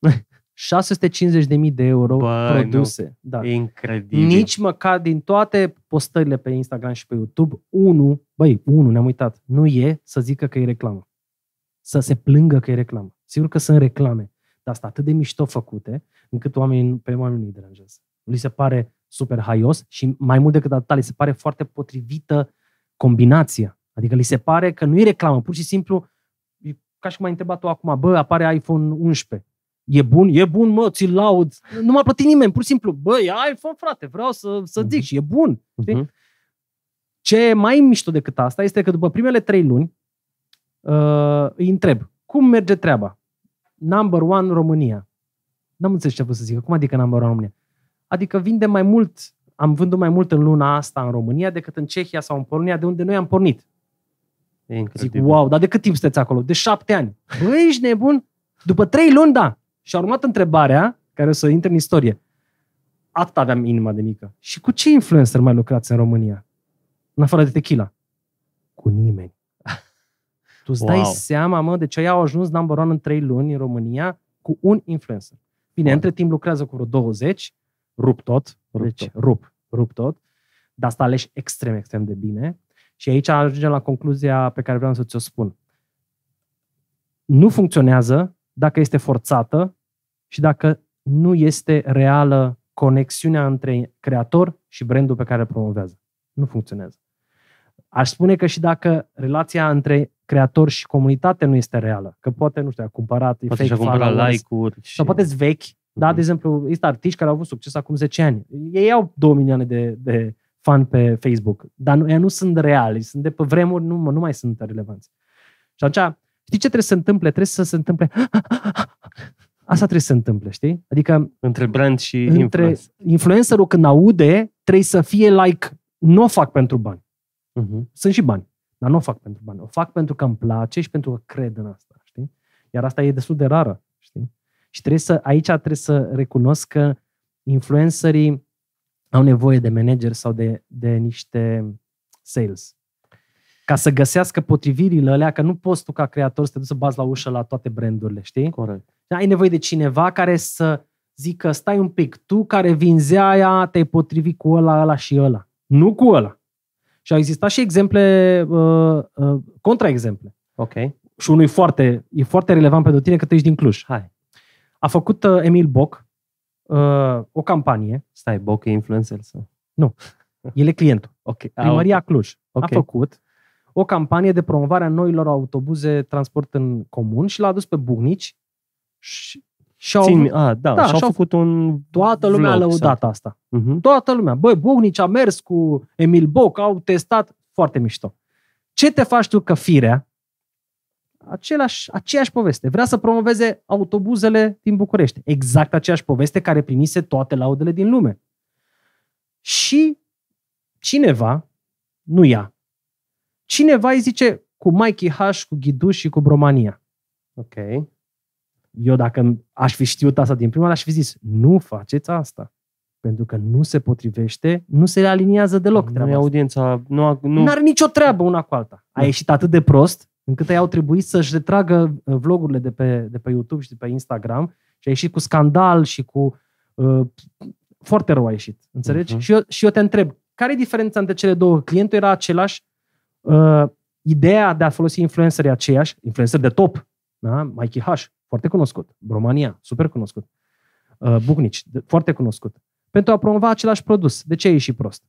șase sute cincizeci de mii de euro Bă, produse. Da.
E incredibil.
Nici măcar din toate postările pe Instagram și pe YouTube, unul, băi, unul, ne-am uitat, nu e să zică că e reclamă. Să se plângă că e reclamă. Sigur că sunt reclame, dar sunt atât de mișto făcute, încât oamenii, pe oamenii nu-i deranjează. Li se pare super haios și mai mult decât atât, li se pare foarte potrivită combinația. Adică li se pare că nu e reclamă, pur și simplu, ca și cum ai întrebat-o acum, bă, apare iPhone unsprezece. E bun? E bun, mă, ți-l laud. Nu m-a plătit nimeni, pur și simplu. Bă, e iPhone, frate, vreau să, să zic și e bun. Uh-huh. Ce e mai mișto decât asta este că după primele trei luni uh, îi întreb, cum merge treaba? Number one România. N-am înțeles ce a vrut să zic. Cum adică number one România? Adică vinde mai mult, am vândut mai mult în luna asta în România decât în Cehia sau în Polonia, de unde noi am pornit.
E incredibil.
Zic, wow, dar de cât timp sunteți acolo? De șapte ani. Bă, ești nebun? După trei luni, da. Și a urmat întrebarea, care o să intre în istorie. Atât aveam inima de mică. Și cu ce influencer mai lucrați în România? În afară de tequila? Cu nimeni. Tu îți wow. dai seama, mă, de ce au ajuns number one în trei luni în România cu un influencer. Bine, wow. între timp lucrează cu vreo douăzeci, rup tot, rup deci tot. rup, rup tot, dar asta aleși extrem, extrem de bine. Și aici ajungem la concluzia pe care vreau să ți-o spun. Nu funcționează dacă este forțată și dacă nu este reală conexiunea între creator și brandul pe care îl promovează. Nu funcționează. Aș spune că și dacă relația între creator și comunitate nu este reală, că poate, nu știu, a cumpărat,
poate și-a cumpărat like-uri. Și...
Sau poate-s vechi, uh-huh. da, de exemplu, există artiști care au avut succes acum zece ani. Ei au două milioane de, de fani pe Facebook, dar nu, ei nu sunt reali, sunt de pe vremuri, nu, nu mai sunt relevanți. Și atunci, știi ce trebuie să se întâmple? Trebuie să se întâmple... Asta trebuie să se întâmple, știi? Adică...
Între brand și
între influencer. Influencerul când aude, trebuie să fie like, nu o fac pentru bani.
Uh-huh.
Sunt și bani, dar nu o fac pentru bani. O fac pentru că îmi place și pentru că cred în asta, știi? Iar asta e destul de rară, știi? Și trebuie să, aici trebuie să recunosc că influencerii au nevoie de manager sau de, de niște sales. Ca să găsească potrivirile alea, că nu poți tu ca creator să te duci să bați la ușă la toate brandurile, știi?
Corect.
Ai nevoie de cineva care să zică, stai un pic, tu care vinzi aia, te-ai potrivit cu ăla, ăla și ăla. Nu cu ăla. Și au existat și exemple, uh, uh, contraexemple.
Ok.
Și unul e foarte, e foarte relevant pentru tine că tu ești din Cluj.
Hai.
A făcut uh, Emil Boc uh, o campanie.
Stai, Boc e influencer sau?
Nu. El e clientul.
Ok.
Primăria okay. Cluj.
Okay.
A făcut o campanie de promovare a noilor autobuze transport în comun și l-a adus pe Buhnici și și-au
Țin, a, da,
da,
și-au
și-au
făcut un
toată lumea a
vlog,
lăudat
sau...
asta.
Uh-huh.
Toată lumea. Băi, Buhnici a mers cu Emil Boc, au testat, foarte mișto. Ce te faci tu că firea? Același, aceeași poveste. Vrea să promoveze autobuzele din București. Exact aceeași poveste care primise toate laudele din lume. Și cineva, nu ea, cineva îi zice cu Mikey H, cu Ghiduș și cu Bromania.
Ok.
Eu dacă aș fi știut asta din prima, aș fi zis, nu faceți asta. Pentru că nu se potrivește, nu se aliniază deloc.
Nu e audiența, nu, nu...
N-are nicio treabă una cu alta. A ieșit atât de prost, încât ei au trebuit să-și retragă vlogurile de pe, de pe YouTube și de pe Instagram și a ieșit cu scandal și cu... Uh, foarte rău a ieșit. Înțelegi? Uh-huh. Și, eu, și eu te întreb, care e diferența între cele două? Clientul era același, uh, ideea de a folosi influencerii aceiași, influenceri de top, da? Mikey H, foarte cunoscut, Bromania, super cunoscut, uh, Buhnici, foarte cunoscut, pentru a promova același produs. De ce a ieșit prost?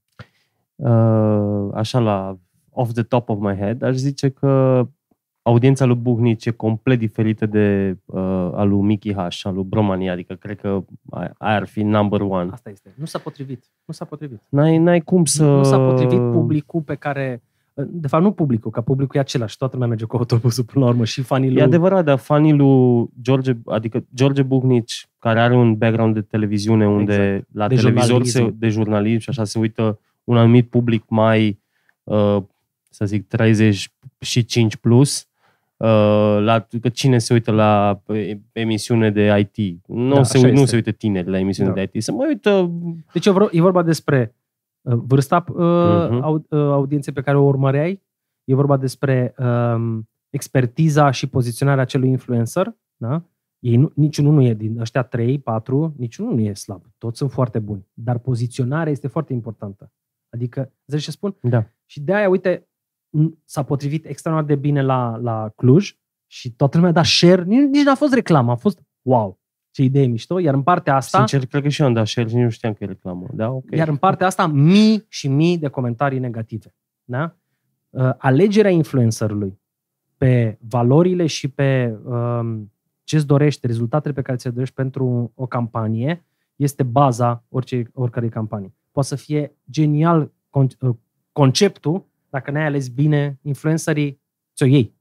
Uh, așa la off the top of my head, aș zice că audiența lui Buhnici e complet diferită de uh, a lui Mickey H, a lui Bromania, adică cred că aia ar fi number one.
Asta este. Nu s-a potrivit. Nu s-a potrivit.
N-ai, n-ai cum să...
Nu s-a potrivit publicul pe care... De fapt, nu publicul, că publicul e același. Toată lumea merge cu autobuzul până la urmă și fanii lui...
E adevărat, dar fanii lui George, adică George Buhnici, care are un background de televiziune unde exact. la
de
televizor
jurnalism.
Se, de jurnalism și așa se uită un anumit public mai, uh, să zic, treizeci și cinci plus, uh, la, că cine se uită la emisiune de I T? Nu,
da,
se, nu se uită tineri la emisiune da. de I T. Se mai uită...
Deci e vorba despre vârsta uh, uh-huh. au, uh, audienței pe care o urmăreai, e vorba despre um, expertiza și poziționarea acelui influencer, da? Ei nu, niciunul nu e din ăștia trei, patru, niciunul nu e slab. Toți sunt foarte buni. Dar poziționarea este foarte importantă. Adică, zici ce spun?
Da.
Și de aia, uite, s-a potrivit extraordinar de bine la, la Cluj și toată lumea a dat share. Nici, nici n-a fost reclamă, a fost wow. Ce idee mișto. Iar în partea asta...
Sincer, cred că și eu am dat share și nu știam că e reclamă. Da? Okay.
Iar în partea asta, mii și mii de comentarii negative. Da? Uh, alegerea influencerului pe valorile și pe um, ce-ți dorești, rezultatele pe care ți-le dorești pentru o campanie, este baza orice, oricărei campanii. Poate să fie genial con- uh, conceptul, dacă n-ai ales bine influencerii, ți-o iei.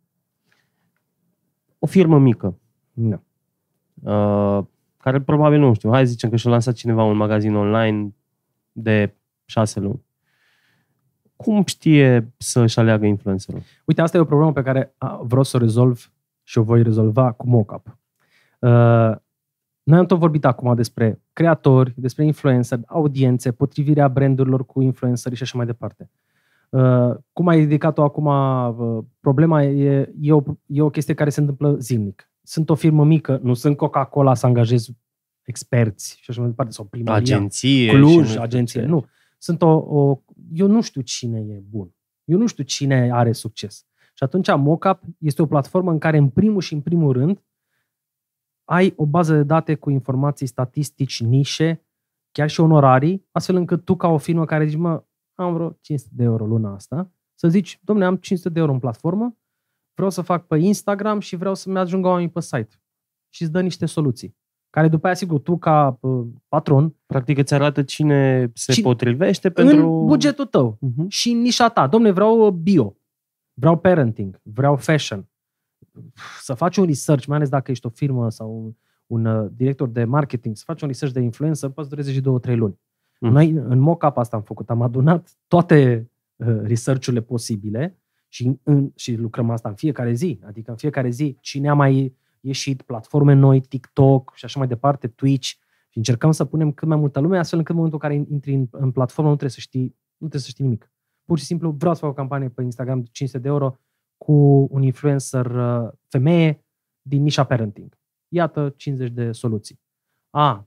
O firmă mică.
Da.
Uh, care probabil, nu știu, hai să zicem că și-a lansat cineva un magazin online de șase luni. Cum știe să-și aleagă influencerul?
Uite, asta e o problemă pe care vreau să o rezolv și o voi rezolva cu mock-up. Uh, noi am tot vorbit acum despre creatori, despre influencer, audiențe, potrivirea brandurilor cu influenceri și așa mai departe. Uh, cum ai ridicat-o acum, uh, problema e, e, o, e o chestie care se întâmplă zilnic. Sunt o firmă mică, nu sunt Coca-Cola să angajez experți și așa mai departe, sau primăria,
agenție,
Cluj, agenție, nu. Sunt o, o, eu nu știu cine e bun. Eu nu știu cine are succes. Și atunci Mockup este o platformă în care în primul și în primul rând ai o bază de date cu informații, statistici, nișe, chiar și onorarii, astfel încât tu ca o firmă care zici, mă, am vreo cinci sute de euro luna asta, să zici, dom'le, am cinci sute de euro în platformă, vreau să fac pe Instagram și vreau să-mi ajungă oamenii pe site. Și îți dă niște soluții. Care după aia, sigur, tu ca uh, patron...
Practic îți arată cine se
cine,
potrivește pentru...
În bugetul tău. Uh-huh. Și în nișa ta. Dom'le, vreau bio. Vreau parenting. Vreau fashion. Să faci un research, mai ales dacă ești o firmă sau un, un uh, director de marketing, să faci un research de influencer, poți dureze și două, trei luni. Uh-huh. Noi în mock-up asta am făcut. Am adunat toate uh, research-urile posibile și, în, și lucrăm asta în fiecare zi. Adică în fiecare zi cine a mai ieșit, platforme noi, TikTok și așa mai departe, Twitch, și încercăm să punem cât mai multă lume, astfel încât în momentul în care intri în, în platformă nu trebuie să știi, nu trebuie să știi nimic. Pur și simplu vreau să fac o campanie pe Instagram de cinci sute de euro cu un influencer uh, femeie din nișa parenting. Iată cincizeci de soluții. A,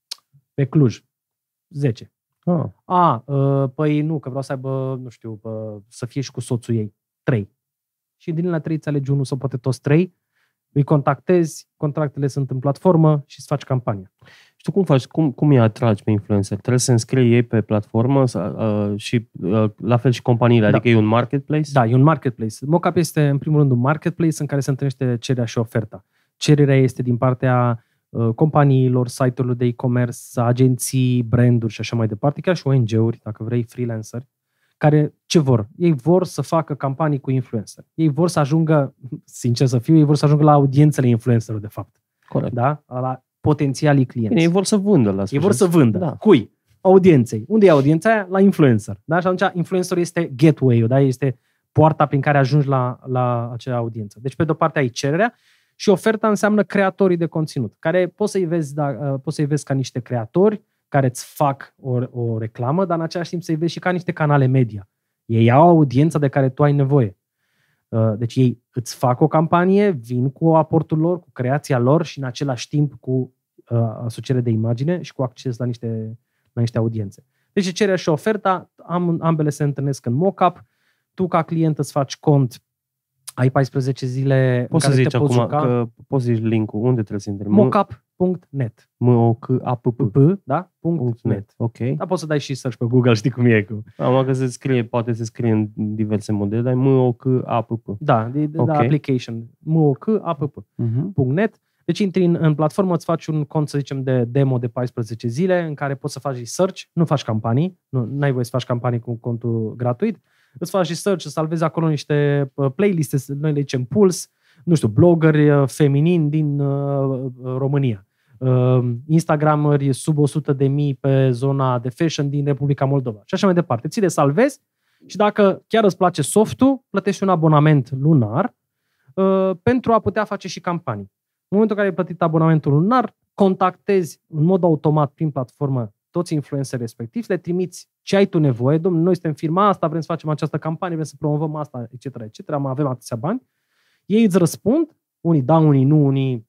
pe Cluj, zece.
Ah.
A, uh, păi nu, că vreau să aibă, nu știu, uh, să fie și cu soțul ei. trei. Și din la trei îți alegi unul sau poate toți trei, îi contactezi, contractele sunt în platformă și îți faci campania.
Și tu cum faci? Cum, cum îi atragi pe influencer? Trebuie să înscrii ei pe platformă uh, și uh, la fel și companiile,
Da.
adică e un marketplace?
Da, e un marketplace. Mockup este în primul rând un marketplace în care se întâlnește cererea și oferta. Cererea este din partea uh, companiilor, site-urilor de e-commerce, agenții, branduri și așa mai departe, chiar și O N G-uri, dacă vrei, freelanceri, care ce vor? Ei vor să facă campanii cu influencer. Ei vor să ajungă, sincer să fiu, ei vor să ajungă la audiențele influencerilor, de fapt.
Corect.
Da? La potențialii clienți.
Bine, ei vor să vândă la sfârșit.
Ei vor să vândă.
Da.
Cui? Audienței. Unde e audiența aia? La influencer. Da? Și atunci influencerul este gateway-ul, da? Este poarta prin care ajungi la, la acea audiență. Deci pe de-o parte ai cererea și oferta înseamnă creatorii de conținut, care poți să-i vezi, da, poți să-i vezi ca niște creatori care îți fac o, o reclamă, dar în același timp să-i vezi și ca niște canale media. Ei au audiența de care tu ai nevoie. Deci ei îți fac o campanie, vin cu aportul lor, cu creația lor și în același timp cu asociere de imagine și cu acces la niște, la niște audiențe. Deci cererea și oferta, am, ambele se întâlnesc în Mockup. Tu ca client îți faci cont, ai paisprezece zile
poți
în care
să
te
zici
poți
acum
juca.
că poți să zici link-ul. Unde trebuie să intri?
mockup punct net.
M O C A P P.
Da? Punct .net.
Ok.
Dar poți să dai și search pe Google, știi cum e cu.
Am că se scrie, poate se scrie în diverse modele, dar e M O C A P P.
Da, de, de
Okay.
la application. M O C A P P punct net. Deci intri în, în platformă, îți faci un cont, să zicem, de demo de paisprezece zile, în care poți să faci research, nu faci campanii, nu ai voie să faci campanii cu contul gratuit, îți faci research, îți salvezi acolo niște playliste, noi le zicem Pulse, nu știu, bloggeri feminini din uh, România, uh, Instagrameri sub o sută de mii pe zona de fashion din Republica Moldova și așa mai departe. Ți le salvezi și dacă chiar îți place softul, plătești un abonament lunar uh, pentru a putea face și campanii. În momentul în care ai plătit abonamentul lunar, contactezi în mod automat prin platformă toți influencerii respectivi, le trimiți ce ai tu nevoie. Dom'le, noi suntem firma asta, vrem să facem această campanie, vrem să promovăm asta, et cetera, et cetera. Avem atâția bani. Ei îți răspund, unii da, unii nu, unii,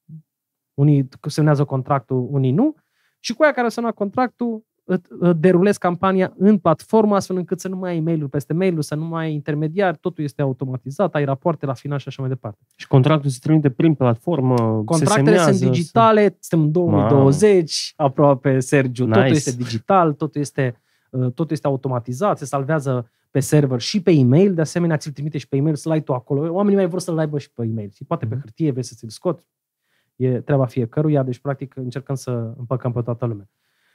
unii semnează contractul, unii nu. Și cu aia care au semnat contractul, derulezi campania în platformă, astfel încât să nu mai ai e-mail-uri peste mail-uri, să nu mai ai intermediari, totul este automatizat, ai rapoarte la final și așa mai departe.
Și contractul se trimite prin platformă,
contractele
se
sunt digitale, se... suntem în două mii douăzeci, wow. Aproape, Sergiu, nice. Totul este digital, totul este, totul este automatizat, se salvează pe server și pe e-mail, de asemenea ți-l trimite și pe e-mail să-l ai tu acolo. Oamenii mai vor să-l aibă și pe e-mail. Și poate pe hârtie, vrei să ți-l scoți, e treaba fiecăruia, deci practic încercăm să împăcăm pe toată lumea.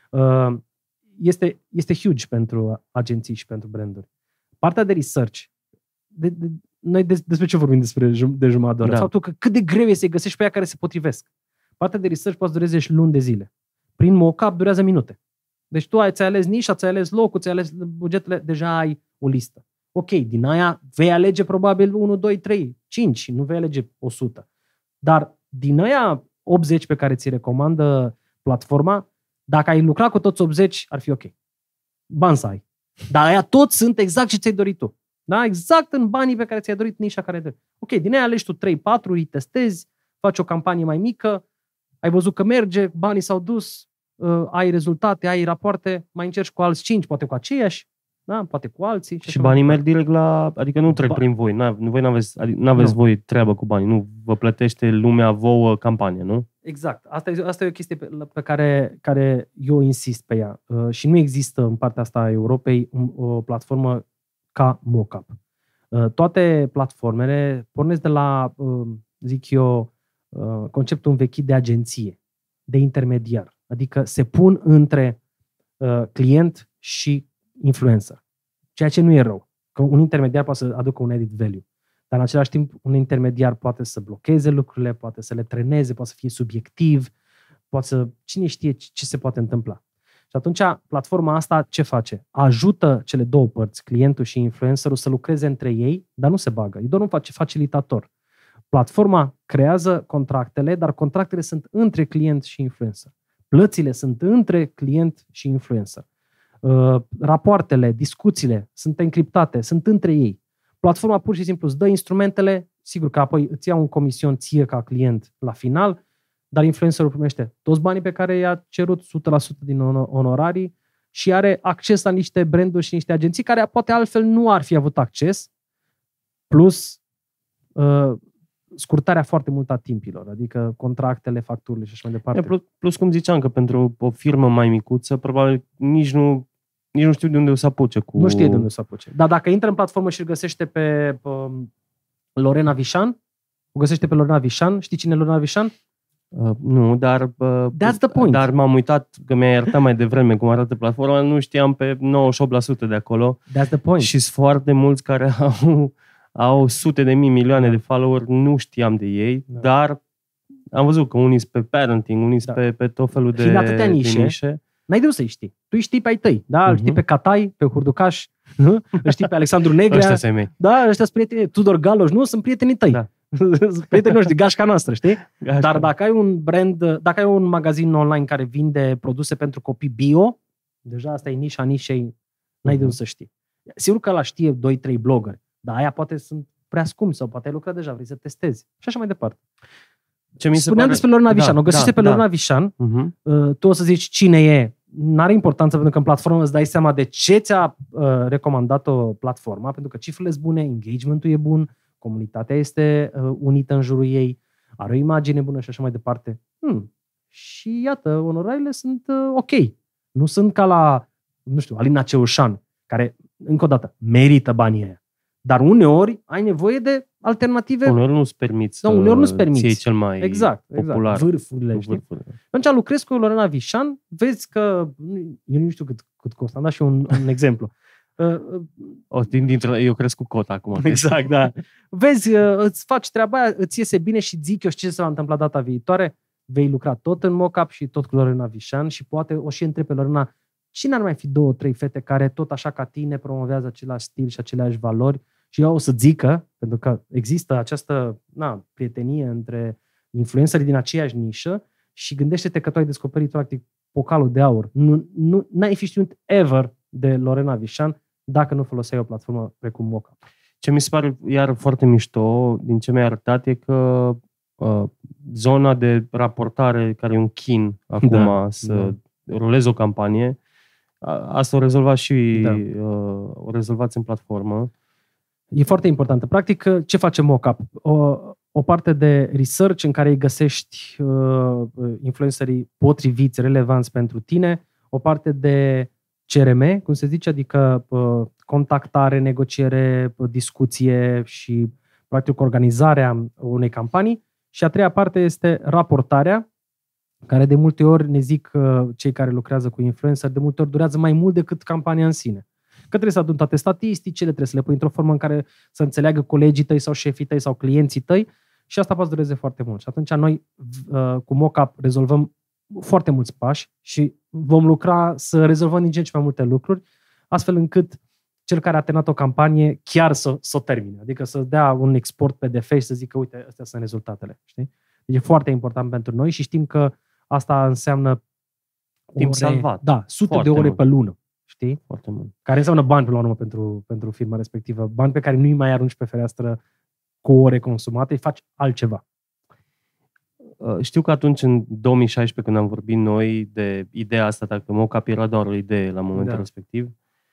Este, este huge pentru agenții și pentru branduri. Partea de research, de, de, noi de, despre ce vorbim despre de jumătate de oră? Da. Faptul că cât de greu este să găsești pe aia care se potrivesc. Partea de research poate dureze și luni de zile. Prin mockup durează minute. Deci tu ai, ți-ai ales nișa, ți-ai ales locul, ți-ai ales bugetele, deja ai o listă. Ok, din aia vei alege probabil unu, doi, trei, cinci, nu vei alege o sută. Dar din aia optzeci pe care ți recomandă platforma, dacă ai lucrat cu toți optzeci, ar fi ok. Bani să ai. Dar aia toți sunt exact ce ți-ai dorit tu. Da? Exact în banii pe care ți-ai dorit, nișa care ai dorit. Ok, din aia alegi tu trei patru, îi testezi, faci o campanie mai mică, ai văzut că merge, banii s-au dus, uh, ai rezultate, ai rapoarte, mai încerci cu alți cinci, poate cu aceiași, da? Poate cu alții.
Și banii merg direct la, adică nu trec ba- prin voi, n-a, voi n-aveți, adică n-aveți nu. voi treabă cu banii, nu vă plătește lumea vouă campanie, nu?
Exact. Asta e, asta e o chestie pe, pe care, care eu insist pe ea. Uh, și nu există în partea asta a Europei um, o platformă ca Mockup. Uh, toate platformele pornesc de la, uh, zic eu, uh, conceptul învechit de agenție, de intermediar. Adică se pun între uh, client și influencer. Ceea ce nu e rău. Că un intermediar poate să aducă un added value. Dar în același timp, un intermediar poate să blocheze lucrurile, poate să le treneze, poate să fie subiectiv, poate să... Cine știe ce se poate întâmpla. Și Și atunci platforma asta ce face? Ajută cele două părți, clientul și influencerul, să lucreze între ei, dar nu se bagă. E doar un facilitator. Platforma creează contractele, dar contractele sunt între client și influencer. Plățile sunt între client și influencer. Rapoartele, discuțiile sunt encriptate, sunt între ei. Platforma pur și simplu îți dă instrumentele, sigur că apoi îți ia un comision ție ca client la final, dar influencerul primește toți banii pe care i-a cerut, o sută la sută din onorarii și are acces la niște branduri și niște agenții care poate altfel nu ar fi avut acces, plus uh, scurtarea foarte mult a timpilor, adică contractele, facturile și așa mai departe.
Plus, plus, cum ziceam, că pentru o firmă mai micuță, probabil nici nu, nici nu știu de unde o să apuce. Cu...
Nu știe de unde o să apuce. Dar dacă intră în platformă și îl găsește pe um, Lorena Vișan, o găsește pe Lorena Vișan, știi cine e Lorena Vișan?
Uh, nu, dar, uh,
That's the point.
Dar m-am uitat, că mi-ai arătat mai devreme cum arată platforma, nu știam pe nouăzeci și opt la sută de acolo.
That's the point.
Și sunt foarte mulți care au, au sute de mii, milioane de follower, nu știam de ei, da. Dar am văzut că unii sunt pe parenting, unii sunt da. pe, pe tot felul de,
Fiind atâtea nișe,
de nișe.
N-ai de unde să-i știi. Tu îi știi pe ai tăi, da? Îl știi pe Catai, pe Hurducaș, nu? Îl știi pe Alexandru Negrea.
Ăștia sunt mei.
Da, ăștia sunt prietenii. Tudor Galoș, nu? Sunt prietenii tăi. Da. Prietenii noștri, gașca noastră, știi? Gașca. Dar dacă ai un brand, dacă ai un magazin online care vinde produse pentru copii bio, deja asta e nișa nișei, n-ai uh-huh. de unde să știi. Sigur că ăla știe doi trei blogări, dar aia poate sunt prea scumpi sau poate ai lucrat deja, vrei să testezi. Și așa mai departe. Ce mi se Spuneam pare... despre Lorena Vișan. Da, o găsește da, pe Lorena da. Vișan, uh-huh. tu o să zici cine e. N-are importanță pentru că în platformă îți dai seama de ce ți-a uh, recomandat-o platforma, pentru că cifrele sunt bune, engagementul e bun, comunitatea este uh, unită în jurul ei, are o imagine bună și așa mai departe. Hmm. Și iată, onorariile sunt uh, ok. Nu sunt ca la, nu știu, Alina Ceușan, care, încă o dată, merită banii aia. Dar uneori ai nevoie de alternative.
Uneori nu-ți permiți
da, uneori nu-ți permiți.
Ție cel mai
exact,
popular.
Exact, vârfurile, știi? Vârfurile. Atunci lucrezi cu Lorena Vișan, vezi că, eu nu știu cât, cât costă, am dat și un, un exemplu.
O, din, dintre, eu cresc cu cota acum.
Exact, da. Vezi, îți faci treaba aia, îți iese bine și zic eu ce se va întâmpla data viitoare. Vei lucra tot în mock-up și tot cu Lorena Vișan și poate o și întrebi pe Lorena cine ar mai fi două, trei fete care tot așa ca tine promovează același stil și aceleași valori și eu o să zică, pentru că există această na, prietenie între influencerii din aceeași nișă și gândește-te că tu ai descoperit practic pocalul de aur. Nu, nu, n-ai fi știut ever de Lorena Vișan dacă nu foloseai o platformă precum Moca.
Ce mi se pare iar foarte mișto din ce mi-ai arătat e că uh, zona de raportare care e un chin acum da, să da. rulezi o campanie, asta o rezolvați și da. uh, o rezolvați în platformă.
E foarte importantă. Practic, ce face Mockup? O, o parte de research în care îi găsești uh, influencerii potriviți, relevanți pentru tine, o parte de C R M, cum se zice, adică uh, contactare, negociere, uh, discuție și practic organizarea unei campanii. Și a treia parte este raportarea, care de multe ori ne zic uh, cei care lucrează cu influencer, de multe ori durează mai mult decât campania în sine. Că trebuie să adun toate statisticile, trebuie să le pui într-o formă în care să înțeleagă colegii tăi sau șefii tăi sau clienții tăi și asta poate să dureze foarte mult. Și atunci noi uh, cu Mockup rezolvăm foarte mulți pași și vom lucra să rezolvăm din ce în ce mai multe lucruri, astfel încât cel care a terminat o campanie chiar să, să o termine. Adică să dea un export P D F și să zică, uite, astea sunt rezultatele. Știi? Deci e foarte important pentru noi și știm că asta înseamnă
timp
ore,
salvat.
Da, sute
foarte
de ore
mult.
pe lună. Știi?
Foarte mult.
Care înseamnă bani până la urmă pentru, pentru firma respectivă. Bani pe care nu-i mai arunci pe fereastră cu ore consumate, îi faci altceva.
Știu că atunci, în două mii șaisprezece, când am vorbit noi de ideea asta, dacă Mockup era doar o idee la momentul da. respectiv,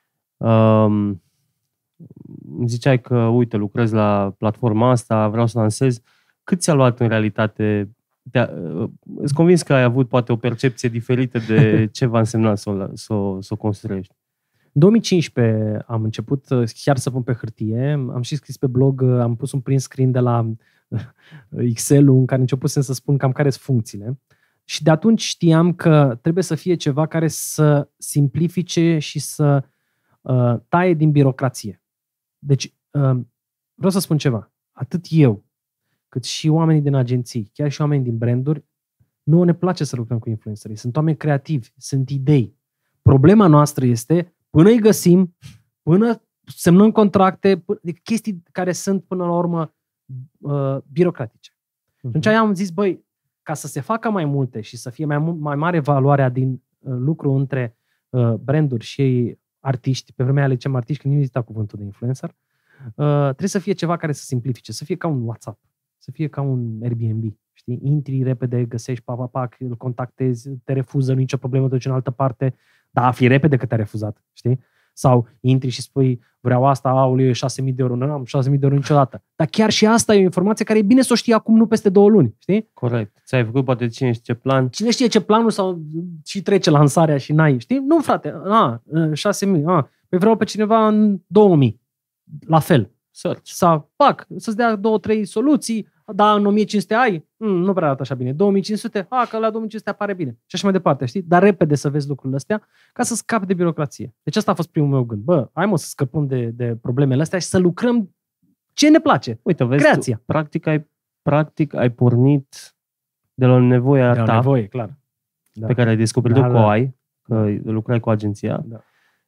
um, îmi ziceai că, uite, lucrez la platforma asta, vreau să lansez. Cât ți-a luat în realitate? Îți convins că ai avut poate o percepție diferită de ce va însemna să o, să o, să o construiești.
În două mii cincisprezece am început chiar să pun pe hârtie, am și scris pe blog, am pus un print screen de la Excel-ul în care începusem să spun cam care sunt funcțiile și de atunci știam că trebuie să fie ceva care să simplifice și să uh, taie din birocrație. Deci uh, vreau să spun ceva, atât eu cât și oamenii din agenții, chiar și oamenii din branduri, nu ne place să lucrăm cu influencerii. Sunt oameni creativi, sunt idei. Problema noastră este, până îi găsim, până semnăm contracte, până, adică chestii care sunt până la urmă uh, birocratice. Uh-huh. Atunci am zis, băi, ca să se facă mai multe și să fie mai, mai mare valoarea din uh, lucru între uh, branduri și artiști, pe vremea aia le zicem artiști, că nu exista cuvântul de influencer, uh, trebuie să fie ceva care să simplifice, să fie ca un WhatsApp, să fie ca un Airbnb. Știi? Intri repede, găsești, pa, pa, pa, îl contactezi, te refuză, nicio problemă, te duci în altă parte, dar afli repede că te-a refuzat. Știi? Sau intri și spui, vreau asta, aoleu, e șase mii de euro, nu am șase mii de euro niciodată. Dar chiar și asta e o informație care e bine să o știi acum, nu peste două luni. Știi?
Corect. Ți-ai făcut poate cine știe ce plan.
Cine știe ce planul sau și trece lansarea și n-ai. Știi? Nu, frate, a, șase mii, a, păi vreau pe cineva în două mii. La fel.
Search.
Sau, pac, să-ți dea două, trei soluții, da, în o mie cinci sute ai, mm, nu prea arată așa bine, două mii cinci sute, a, că la două mii cinci sute apare bine. Și așa mai departe, știi? Dar repede să vezi lucrurile astea ca să scapi de birocrație. Deci asta a fost primul meu gând. Bă, hai mă să scăpăm de, de problemele astea și să lucrăm ce ne place.
Uite, vezi,
creația.
Tu, practic, ai, practic ai pornit de la nevoia
de la
ta,
nevoie, clar. Da.
Pe care ai descoperit-o
da,
că
da.
o ai, că lucrai cu agenția.
Da.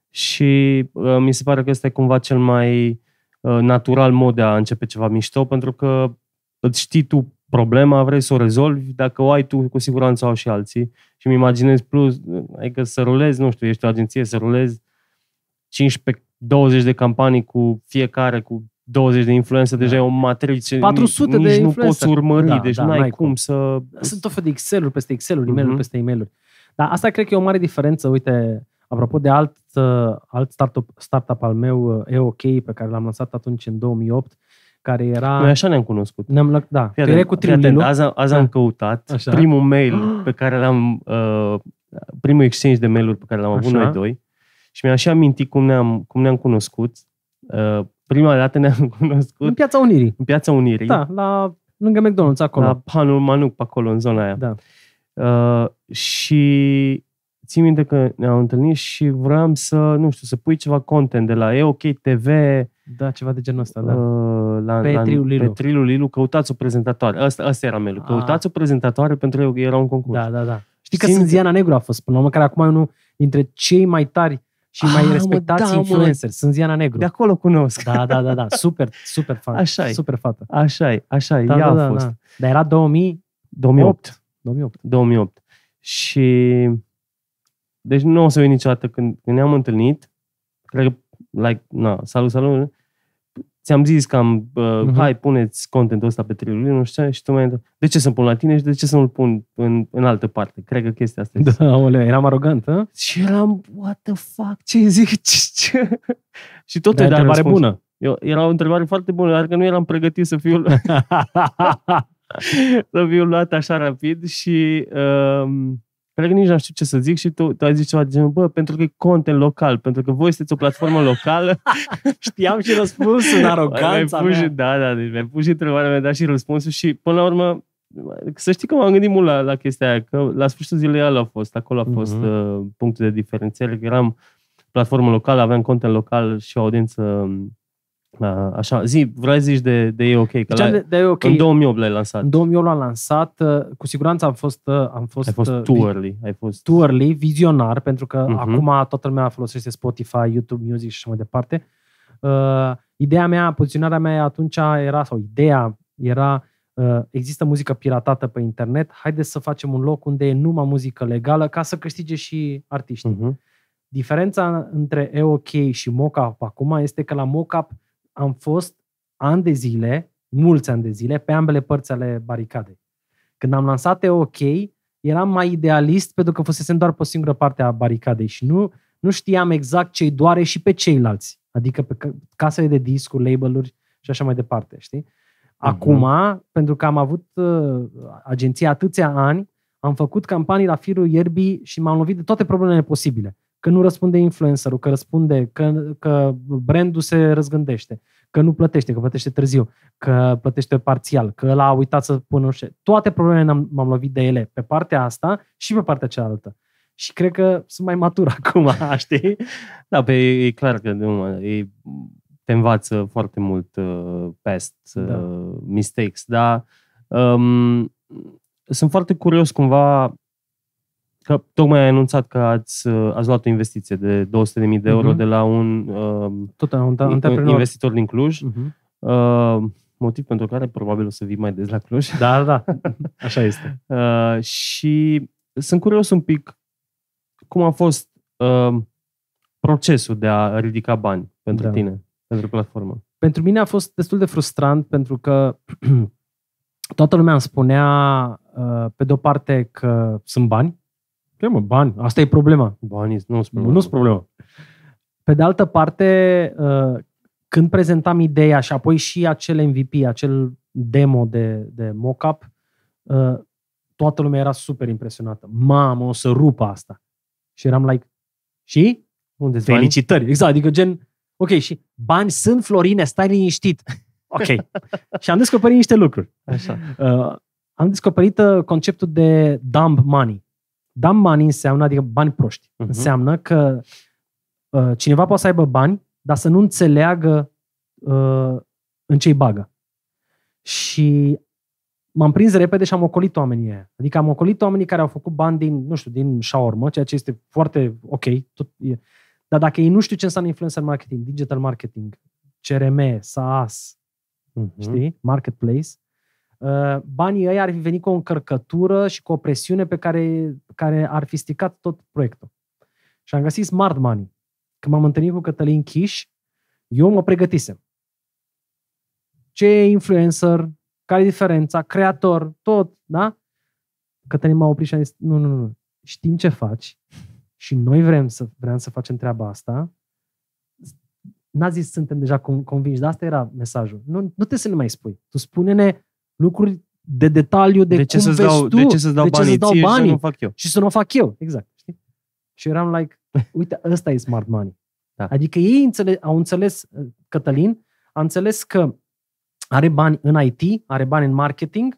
Și uh, mi se pare că ăsta e cumva cel mai uh, natural mod de a începe ceva mișto, pentru că îți știi tu problema, vrei să o rezolvi, dacă o ai tu, cu siguranță au și alții. Și îmi imaginez plus, adică să rulezi, nu știu, ești o agenție, să rulezi cincisprezece douăzeci de campanii cu fiecare, cu douăzeci de influencer, da. Deja e o matrice,
patru sute
nici
de
nu
influencer.
poți urmări,
Da,
deci
da,
n-ai
n-ai
cum, cum să...
Sunt tot fel de Excel-uri peste Excel-uri, e-mail-uri
Mhm.
peste e-mail-uri. Dar asta cred că e o mare diferență. Uite, apropo de alt, uh, alt startup, startup al meu, uh, E-OK, pe care l-am lansat atunci în două mii opt, care era...
Noi așa ne-am cunoscut.
Ne-am lăc... Da,
Fii
tu erai cu
fii atent,
Triulilu.
azi, azi
Da.
am căutat
Așa.
primul mail pe care l-am, uh, primul exchange de mail-uri pe care l-am avut
Așa.
noi doi și mi-am și amintit cum ne-am, cum ne-am cunoscut. Uh, prima dată ne-am cunoscut
În Piața Unirii.
în Piața Unirii,
Da, la, lângă McDonald's, acolo.
la Hanul Manuc, pe acolo, în zona aia.
Da.
Uh, și țin minte că ne-am întâlnit și vreau să, nu știu, să pui ceva content de la E-OK T V,
Da, ceva de genul ăsta, da.
uh, la,
Pe
la,
Triul Lilu.
pe Triul Lilu, căutați o prezentatoare. Asta, asta era mail-ul.
Ah.
Căutați o prezentatoare pentru eu, era un concurs.
Da, da, da. Știi că
Țin-
Sânziana Negru a fost până la urmă, care acum e unul dintre cei mai tari și mai
Ah, mă,
respectați
da, mă.
influenceri. Sânziana Negru.
De acolo cunosc.
Da, da, da, da. Super, super fan.
Așa-i.
Super fată.
Așa-i, așa-i,
Da,
ea
da,
a
da,
fost.
da. Dar era două mii
două mii opt.
două mii opt.
două mii opt. Și deci nu o să uit niciodată când, când ne-am întâlnit, cred că, like, na, salut, salut, ți-am zis că am, uh,
Mhm.
hai, puneți contentul ăsta pe Triul, nu știu ce, și tu mi-ai întrebat, de ce să-l pun la tine și de ce să nu-l pun în, în altă parte? Cred că chestia asta este.
Da, oleu, eram arogant, hă?
Și eram, what the fuck, ce zic? Ce, ce? Și tot
Dar e
îi dai
întrebare
răspuns.
bună.
Eu, era o întrebare foarte bună, dar că nu eram pregătit să fiu, să fiu luat așa rapid și um, cred că nici nu știu ce să zic și tu, tu ai zis ceva de genul, bă, pentru că e content local, pentru că voi sunteți o platformă locală.
Știam și răspunsul în aroganța
Mi-ai pus și,
mea.
da, da, deci mi-ai pus și întrebarea, mi-ai dat și răspunsul și până la urmă, să știi că m-am gândit mult la, la chestia aia, că la sfârșitul zilei ăla a fost, acolo a fost
Mhm.
uh, punctul de diferențiere, că eram platformă locală, aveam content local și o audiență uh, așa. Zi, vrei să zici de, de E-OK, că
Ziceam
la,
de, de OK.
în două mii opt l-ai lansat.
În două mii opt l-am lansat. uh, Cu siguranță am fost, uh, am fost,
Ai fost
uh,
too
vi-
early. Ai fost...
too early, vizionar, pentru că
Mhm.
acum toată lumea folosește Spotify, YouTube Music și așa mai departe. Uh, ideea mea, poziționarea mea atunci era, sau ideea era, uh, există muzică piratată pe internet, haideți să facem un loc unde e numai muzică legală ca să câștige și artiștii.
Mhm.
Diferența între E-OK și Mockup acum este că la Mockup am fost ani de zile, mulți ani de zile, pe ambele părți ale baricadei. Când am lansat E-OK, eram mai idealist pentru că fusesem doar pe o singură parte a baricadei și nu, nu știam exact ce-i doare și pe ceilalți. Adică pe ca- casele de discuri, label-uri și așa mai departe, știi? Acum, pentru că am avut uh, agenția atâția ani, am făcut campanii la firul ierbii și m-am lovit de toate problemele posibile. Că nu răspunde influencerul, că răspunde, că, că brandul se răzgândește, că nu plătește, că plătește târziu, că plătește parțial, că ăla a uitat să pună... Toate problemele m-am, m-am lovit de ele pe partea asta și pe partea cealaltă. Și cred că sunt mai matur acum, știi?
Da, pe, e clar că nu, e, te învață foarte mult uh, past uh,
Da.
mistakes, dar um, sunt foarte curios cumva că tocmai ai anunțat că ați, ați luat o investiție de două sute de mii de euro
Uh-huh.
de la un uh,
Tot un antreprenor.
investitor din Cluj.
Uh-huh.
Uh, motiv pentru care probabil o să vii mai des la Cluj.
Da, da, așa este.
Uh, și sunt curios un pic cum a fost uh, procesul de a ridica bani pentru
Da.
tine, pentru platformă.
Pentru mine a fost destul de frustrant pentru că toată lumea îmi spunea uh, pe de-o parte că sunt bani. Ce mă, bani? Asta e problema.
Banii nu sunt
Nu sunt problema. Pe de altă parte, uh, când prezentam ideea și apoi și acel M V P, acel demo de, de mock-up, uh, toată lumea era super impresionată. Mamă, o să rupă asta. Și eram like, și?
Unde
Felicitări. Exact, adică gen, ok, și bani sunt, Florine, stai liniștit. Ok. Și am descoperit niște lucruri.
Așa.
Uh, am descoperit uh, conceptul de dumb money. Dumb money înseamnă, adică bani proști. Uh-huh. Înseamnă că uh, cineva poate să aibă bani, dar să nu înțeleagă uh, în ce-i bagă. Și m-am prins repede și am ocolit oamenii aia. Adică am ocolit oamenii care au făcut bani din, nu știu, din shawarma, ceea ce este foarte ok. Tot e. Dar dacă ei nu știu ce înseamnă influencer marketing, digital marketing, C R M, SaaS, uh-huh. știi, marketplace, uh, banii ăia ar fi venit cu o încărcătură și cu o presiune pe care, care ar fi stricat tot proiectul. Și am găsit smart money. Când m-am întâlnit cu Cătălin Chiș, eu mă pregătisem. Ce e influencer? Care e diferența? Creator? Tot, da? Cătălin m-a oprit și a zis, nu, nu, nu, știm ce faci și noi vrem să, vrem să facem treaba asta. N-a zis suntem deja convinși, dar asta era mesajul. Nu, nu trebuie să ne mai spui. Tu spune-ne lucruri de detaliu de,
de ce
cum
să-ți
vezi
dau,
tu,
de ce să-ți dau
de ce
banii
să-ți dau
ție
banii
și să nu fac eu.
și să nu o fac eu. Exact. Știi? Și eram like, uite, ăsta e smart money.
Da.
Adică ei înțele- au înțeles, Cătălin a înțeles că are bani în I T, are bani în marketing.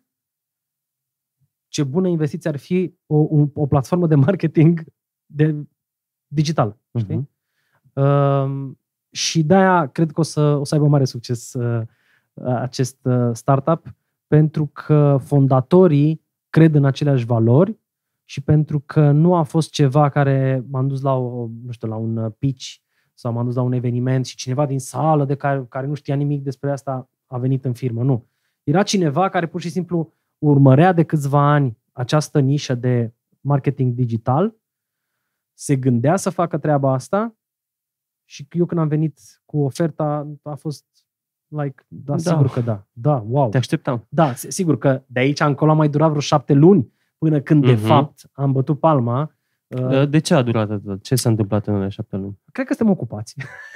Ce bună investiție ar fi o, o, o platformă de marketing de digital. Știi? Uh-huh. Uh, și de-aia cred că o să, o să aibă mare succes uh, acest uh, startup, pentru că fondatorii cred în aceleași valori și pentru că nu a fost ceva care m-am dus la, o, nu știu, la un pitch sau m-am dus la un eveniment și cineva din sală de care, care nu știa nimic despre asta a venit în firmă. Nu. Era cineva care pur și simplu urmărea de câțiva ani această nișă de marketing digital, se gândea să facă treaba asta și eu când am venit cu oferta a fost like, da, da. Sigur că da. Da, wow.
Te așteptam.
Da, sigur că de aici încolo a mai durat vreo șapte luni până când uh-huh. de fapt am bătut palma.
De ce a durat atât? Ce s-a întâmplat în alea șapte luni?
Cred că suntem ocupați.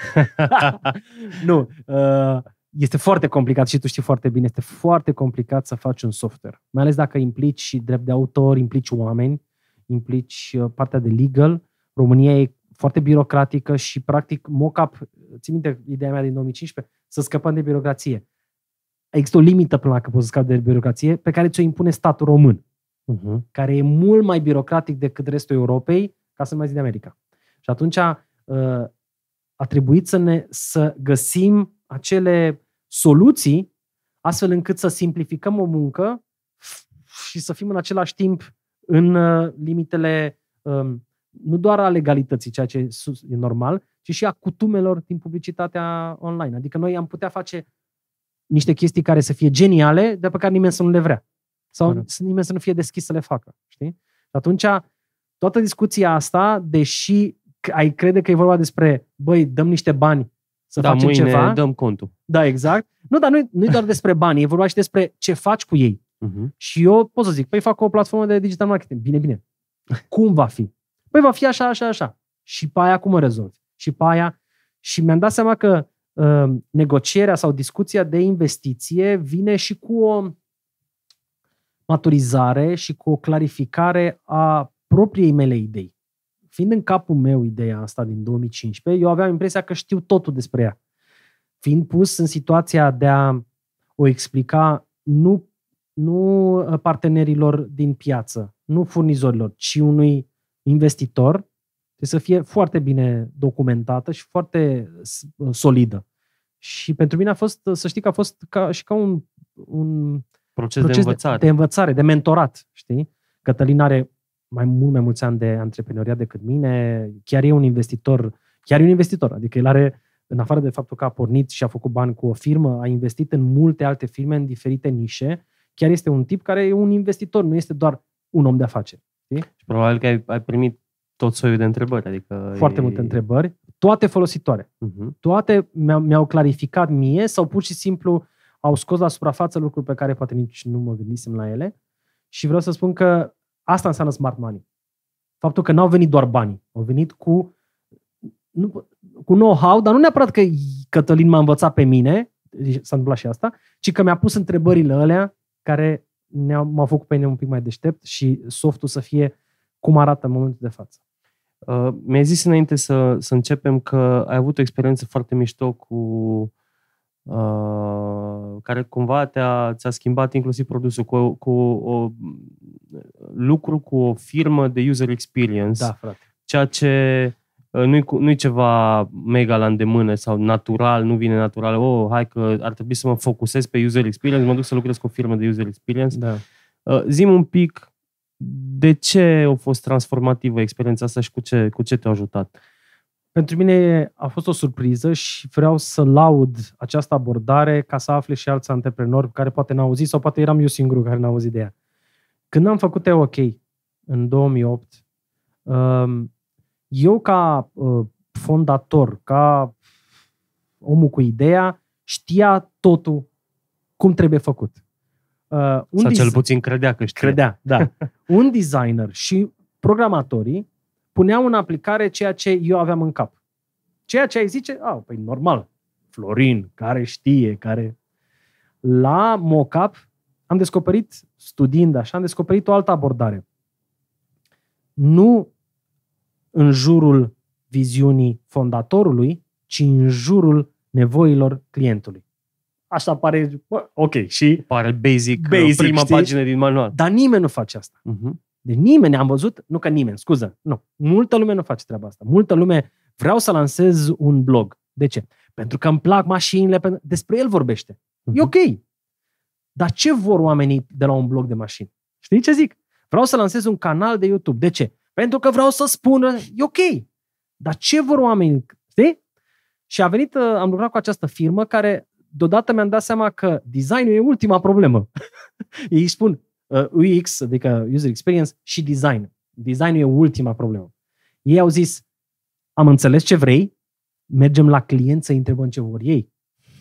Nu. Este foarte complicat și tu știi foarte bine, este foarte complicat să faci un software. Mai ales dacă implici și drept de autor, implici oameni, implici partea de legal. România e foarte birocratică și practic mock-up, țin minte ideea mea din două mii cincisprezece, să scăpăm de birocrație. Există o limită până la că poți să scapi de birocrație pe care ți-o impune statul român, uh-huh. care e mult mai birocratic decât restul Europei, ca să nu mai zic de America. Și atunci uh, a trebuit să, ne, să găsim acele soluții astfel încât să simplificăm o muncă și să fim în același timp în uh, limitele um, nu doar a legalității, ceea ce e normal, ci și a cutumelor din publicitatea online. Adică noi am putea face niște chestii care să fie geniale, de pe care nimeni să nu le vrea. Sau Corect. nimeni să nu fie deschis să le facă. Știi? Atunci, toată discuția asta, deși ai crede că e vorba despre, băi, dăm niște bani să
da,
facem
mâine
ceva.
dăm contul.
Da, exact. Nu, dar nu, nu e doar despre bani, e vorba și despre ce faci cu ei.
Uh-huh.
Și eu pot să zic, păi fac o platformă de digital marketing. Bine, bine. Cum va fi? Păi va fi așa, așa, așa. Și pe aia cum o rezolvi? Și pe aia... Și mi-am dat seama că uh, negocierea sau discuția de investiție vine și cu o maturizare și cu o clarificare a propriei mele idei. Fiind în capul meu ideea asta din două mii cincisprezece, eu aveam impresia că știu totul despre ea. Fiind pus în situația de a o explica nu, nu partenerilor din piață, nu furnizorilor, ci unui investitor, trebuie să fie foarte bine documentată și foarte solidă. Și pentru mine a fost, să știi că a fost ca, și ca un, un
proces,
proces
de învățare.
De, de învățare, de mentorat, știi? Cătălin are mai mult, mai mulți ani de antreprenoriat decât mine, chiar e un investitor, chiar e un investitor, adică el are, în afară de faptul că a pornit și a făcut bani cu o firmă, a investit în multe alte firme, în diferite nișe, chiar este un tip care e un investitor, nu este doar un om de afaceri. Știi?
Și probabil că ai, ai primit tot soiul de întrebări. Adică
Foarte
e...
multe întrebări, toate folositoare.
Uh-huh.
Toate mi-au, mi-au clarificat mie sau pur și simplu au scos la suprafață lucruri pe care poate nici nu mă gândisem la ele. Și vreau să spun că asta înseamnă smart money. Faptul că n-au venit doar banii, au venit cu, nu, cu know-how, dar nu neapărat că Cătălin m-a învățat pe mine, s-a întâmplat și asta, ci că mi-a pus întrebările alea care ne-au, m-au făcut pe mine un pic mai deștept și softul să fie cum arată în momentul de față.
Uh, mi-ai zis înainte să, să începem că ai avut o experiență foarte mișto cu uh, care cumva te-a, ți-a schimbat inclusiv produsul, cu, cu o lucru cu o firmă de user experience.
Da, frate.
Ceea ce uh, nu-i, nu-i ceva mega la îndemână sau natural, nu vine natural. Oh, hai că ar trebui să mă focusez pe user experience, mă duc să lucrez cu o firmă de user experience.
Da.
Uh, zi-mi un pic de ce a fost transformativă experiența asta și cu ce, cu ce te-a ajutat?
Pentru mine a fost o surpriză și vreau să laud această abordare ca să afle și alți antreprenori care poate n-au auzit sau poate eram eu singurul care n-a auzit de ea. Când am făcut E OK în două mii opt, eu ca fondator, ca omul cu ideea, știa totul cum trebuie făcut.
Uh, un Sau cel puțin credea că știa.
Credea, da. Un designer și programatorii puneau în aplicare ceea ce eu aveam în cap. Ceea ce ai zice, ah, păi normal, Florin, care știe, care... La mockup am descoperit, studiind așa, am descoperit o altă abordare. Nu în jurul viziunii fondatorului, ci în jurul nevoilor clientului. Așa pare, ok, și...
Pare basic,
basic
prima
știi?
pagină din manual.
Dar nimeni nu face asta.
Uh-huh.
Deci nimeni, am văzut, nu că nimeni, scuză, nu. Multă lume nu face treaba asta. Multă lume, vreau să lansez un blog. De ce? Pentru că îmi plac mașinile, despre el vorbește. Uh-huh. E ok. Dar ce vor oamenii de la un blog de mașini? Știi ce zic? Vreau să lansez un canal de YouTube. De ce? Pentru că vreau să spună, e ok. Dar ce vor oamenii? Știi? Și a venit, am lucrat cu această firmă care deodată mi-am dat seama că designul e ultima problemă. Ei spun uh, U X, adică User Experience, și design. Designul e ultima problemă. Ei au zis, am înțeles ce vrei, mergem la client să întrebăm ce vor ei.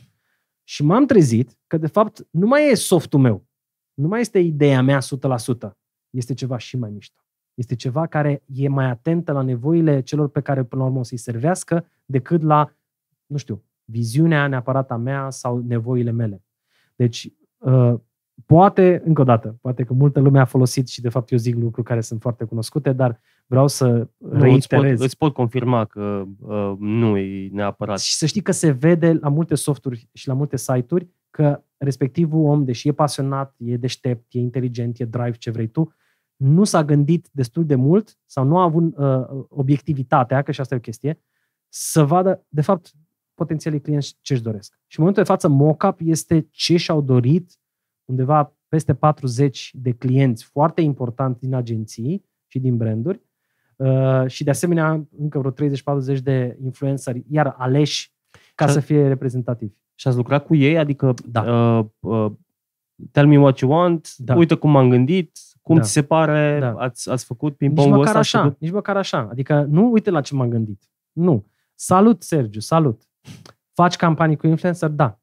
Și m-am trezit că, de fapt, nu mai e softul meu. Nu mai este ideea mea o sută la sută. Este ceva și mai mișto. Este ceva care e mai atentă la nevoile celor pe care, până la urmă, o să-i servească, decât la, nu știu, viziunea neapărat a mea sau nevoile mele. Deci, uh, poate, încă o dată, poate că multă lume a folosit și de fapt eu zic lucruri care sunt foarte cunoscute, dar vreau să reiterez.
Îți pot, îți pot confirma că uh, nu e neapărat.
Și să știi că se vede la multe softuri și la multe site-uri că respectivul om, deși e pasionat, e deștept, e inteligent, e drive, ce vrei tu, nu s-a gândit destul de mult sau nu a avut uh, obiectivitatea, că și asta e o chestie, să vadă, de fapt, potențialii clienți ce-și doresc. Și în momentul de față, mockup este ce și-au dorit undeva peste patruzeci de clienți foarte importanti din agenții și din branduri uh, și de asemenea încă vreo treizeci patruzeci de influenceri, iar aleși ca și să fie reprezentativi.
Și ați lucrat cu ei? Adică
da.
uh, uh, tell me what you want, da. Uite cum m-am gândit, cum da. ți se pare, da. ați, ați făcut ping-pong-ul ăsta?
Așa,
făcut...
Nici măcar așa. Adică nu uite la ce m-am gândit. Nu. Salut, Sergiu, salut. Faci campanii cu influencer? Da.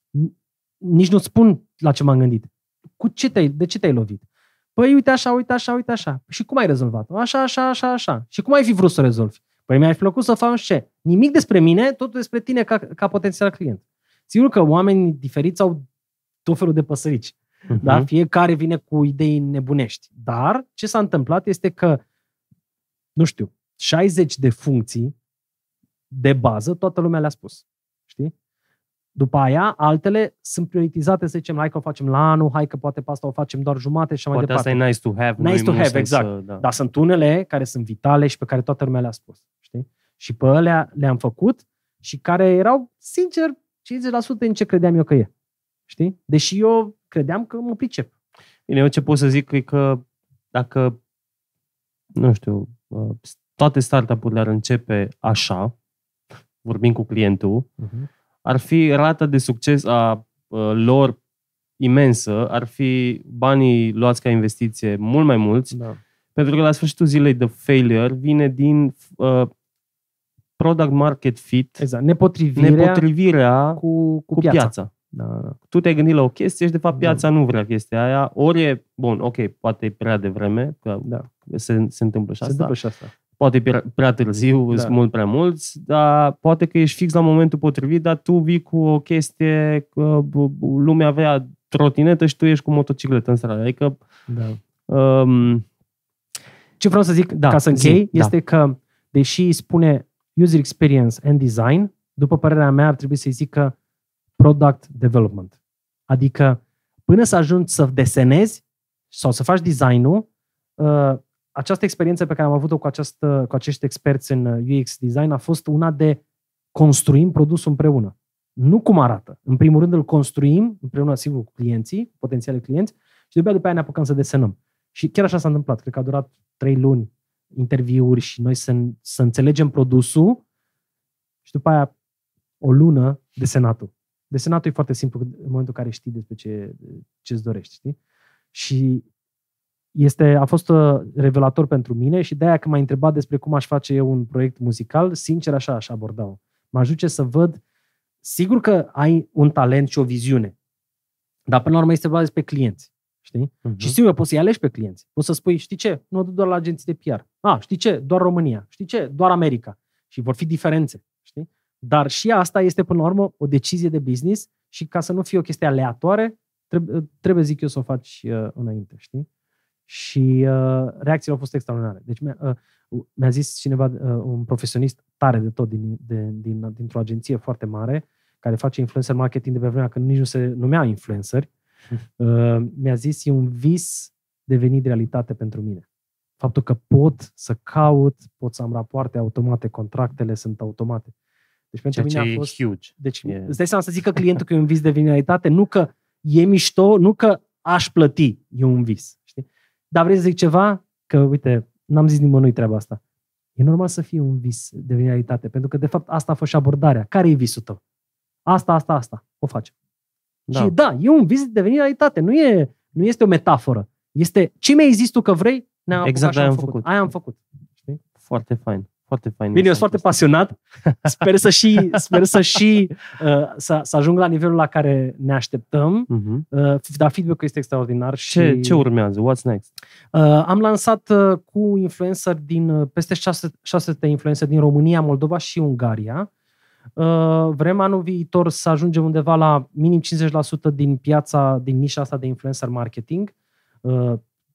Nici nu-ți spun la ce m-am gândit. Cu ce te-ai, de ce te-ai lovit? Păi uite așa, uite așa, uite așa. Și cum ai rezolvat-o? Așa, așa, așa, așa. Și cum ai fi vrut să o rezolvi? Păi mi-ar fi plăcut să fac ce? Nimic despre mine, totul despre tine ca, ca potențial client. Sigur că oamenii diferiți au tot felul de păsărici. Uh-huh. Da? Fiecare vine cu idei nebunești. Dar ce s-a întâmplat este că, nu știu, șaizeci de funcții de bază, toată lumea le-a spus. Știi? După aia, altele sunt prioritizate, să zicem, hai că o facem la anul, hai că poate pe asta o facem doar jumate și mai
poate
departe.
Poate asta e nice to have.
Nice to have, exact. Să, da. Dar sunt unele care sunt vitale și pe care toată lumea le-a spus. Știi? Și pe alea le-am făcut și care erau, sincer, cincizeci la sută în ce credeam eu că e. Știi? Deși eu credeam că mă pricep.
Bine, eu ce pot să zic e că dacă nu știu, toate startup-urile ar începe așa, vorbind cu clientul, uh-huh. ar fi rata de succes a uh, lor imensă, ar fi banii luați ca investiție mult mai mulți, da. Pentru că la sfârșitul zilei de failure vine din uh, product market fit,
exact. nepotrivirea,
nepotrivirea
cu, cu,
cu piața.
piața. Da.
Tu te-ai gândit la o chestie și de fapt piața da. nu vrea chestia aia, ori e, bun, ok, poate e prea devreme, că da. se, se întâmplă și
se
asta.
Întâmplă și asta.
Poate e prea, prea târziu, da. sunt mult prea mulți, dar poate că ești fix la momentul potrivit, dar tu vii cu o chestie, că lumea avea trotinetă și tu ești cu motocicletă în stradă. Adică... Da. Um,
Ce vreau să zic, da, ca să închei, zi, este da. că, deși spune user experience and design, după părerea mea ar trebui să-i zică product development. Adică, până să ajungi să desenezi sau să faci design-ul, uh, această experiență pe care am avut-o cu, această, cu acești experți în U X design a fost una de construim produsul împreună. Nu cum arată. În primul rând îl construim împreună, sigur, cu clienții, potențiale clienți, și după, după aia ne apucăm să desenăm. Și chiar așa s-a întâmplat. Cred că a durat trei luni interviuri și noi să, să înțelegem produsul și după aia o lună desenatul. Desenatul e foarte simplu în momentul în care știi despre ce ce-ți dorești. Știi? Și este, a fost revelator pentru mine și de-aia când m-ai întrebat despre cum aș face eu un proiect muzical, sincer așa aș aborda-o. Mă ajunge să văd, sigur că ai un talent și o viziune, dar până la urmă este vorba despre clienți. Știi? Uh-huh. Și sigur, poți să-i alegi pe clienți. Poți să spui, știi ce? Nu doar la agenții de P R. Ah, știi ce? Doar România. Știi ce? Doar America. Și vor fi diferențe. Știi? Dar și asta este, până la urmă, o decizie de business și ca să nu fie o chestie aleatoare, trebuie, trebuie zic eu, să o faci uh, înainte. Știi? Și uh, reacțiile au fost extraordinare. Deci mi-a, uh, mi-a zis cineva, uh, un profesionist tare de tot din, de, din, dintr-o agenție foarte mare, care face influencer marketing de pe vremea când nici nu se numea influenceri, Uh, mi-a zis, e un vis devenit realitate pentru mine. Faptul că pot să caut, pot să am rapoarte automate, contractele sunt automate. Deci pentru
Ceea
mine a fost...
huge.
Deci yeah. Îți dai seama să zic că clientul că e un vis devenit realitate, nu că e mișto, nu că aș plăti, e un vis. Știi? Dar vrei să zic ceva? Că, uite, n-am zis nimănui treaba asta. E normal să fie un vis devenit realitate, pentru că, de fapt, asta a fost și abordarea. Care e visul tău? Asta, asta, asta. O facem. Da. Și da, e un vis de realitate, nu, e, nu este o metaforă. Este ce mi-ai zis tu că vrei, ne-am
exact
apucat,
am
făcut.
făcut.
Aia am făcut. Știi?
Foarte fain. Foarte fain.
Bine, eu sunt foarte pasionat. Sper să și, sper să, și uh, să, să ajung la nivelul la care ne așteptăm. Uh-huh. Uh, dar feedback-ul este extraordinar. Și,
ce, ce urmează? What's next?
Uh, am lansat uh, cu influencer din uh, peste șase sute influencer din România, Moldova și Ungaria. Uh, vrem anul viitor să ajungem undeva la minim cincizeci la sută din piața, din nișa asta de influencer marketing uh,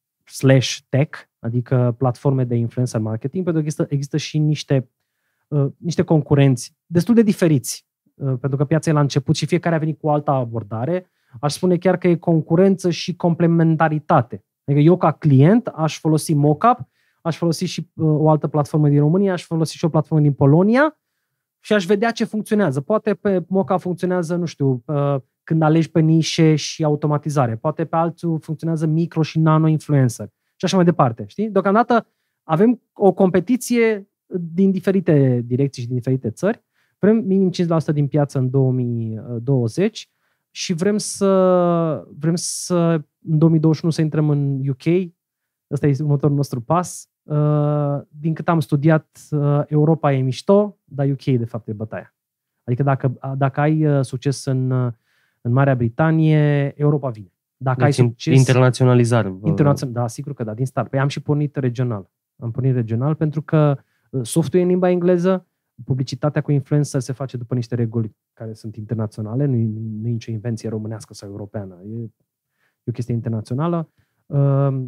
slash tech, adică platforme de influencer marketing, pentru că există, există și niște, uh, niște concurenți destul de diferiți, uh, pentru că piața e la început și fiecare a venit cu o altă abordare. Aș spune chiar că e concurență și complementaritate. Adică eu ca client aș folosi Mockup, aș folosi și uh, o altă platformă din România, aș folosi și o platformă din Polonia, și aș vedea ce funcționează. Poate pe Moca funcționează, nu știu, când alegi pe nișe și automatizare. Poate pe alții funcționează micro și nano-influencer. Și așa mai departe. Știi? Deocamdată avem o competiție din diferite direcții și din diferite țări. Vrem minim cincizeci la sută din piață în două mii douăzeci și vrem să, vrem să în două mii douăzeci și unu să intrăm în U K. Ăsta este următorul nostru pas. Uh, din cât am studiat, uh, Europa e mișto, dar U K de fapt e bătaia. Adică dacă, dacă ai uh, succes în, uh, în Marea Britanie, Europa vine. Dacă
deci
ai succes...
internaționalizare.
Internațional, da, sigur că da, din start. Păi am și pornit regional. Am pornit regional pentru că uh, softul e în limba engleză, publicitatea cu influencer se face după niște reguli care sunt internaționale, nu, nu e nicio invenție românească sau europeană. E, e o chestie internațională. Uh,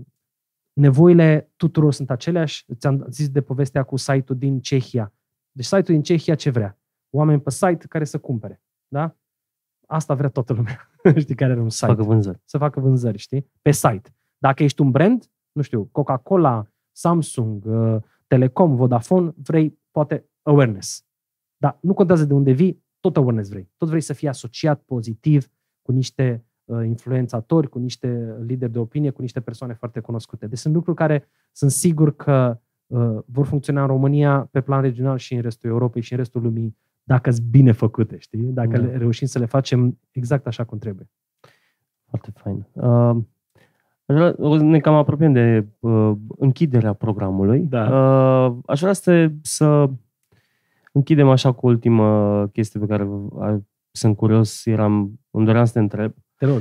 Nevoile tuturor sunt aceleași. Ți-am zis de povestea cu site-ul din Cehia. Deci site-ul din Cehia ce vrea? Oameni pe site care să cumpere. Da? Asta vrea toată lumea. Știi, care are un site.
Să facă vânzări.
Să facă vânzări, știi? Pe site. Dacă ești un brand, nu știu, Coca-Cola, Samsung, Telecom, Vodafone, vrei poate awareness. Dar nu contează de unde vii, tot awareness vrei. Tot vrei să fii asociat pozitiv cu niște uh, influențatori, cu niște lideri de opinie, cu niște persoane foarte cunoscute. Deci sunt lucruri care sunt sigur că uh, vor funcționa în România pe plan regional și în restul Europei și în restul lumii dacă sunt bine făcute, știi? Dacă
Da.
le reușim să le facem exact așa cum trebuie.
Foarte fain. Uh, aș vrea- o- ne cam apropiem de uh, închiderea programului.
Da.
Uh, aș vrea să, să închidem așa cu ultimă chestie pe care a- sunt curios, eram, îmi doream să te întreb.
Te rog.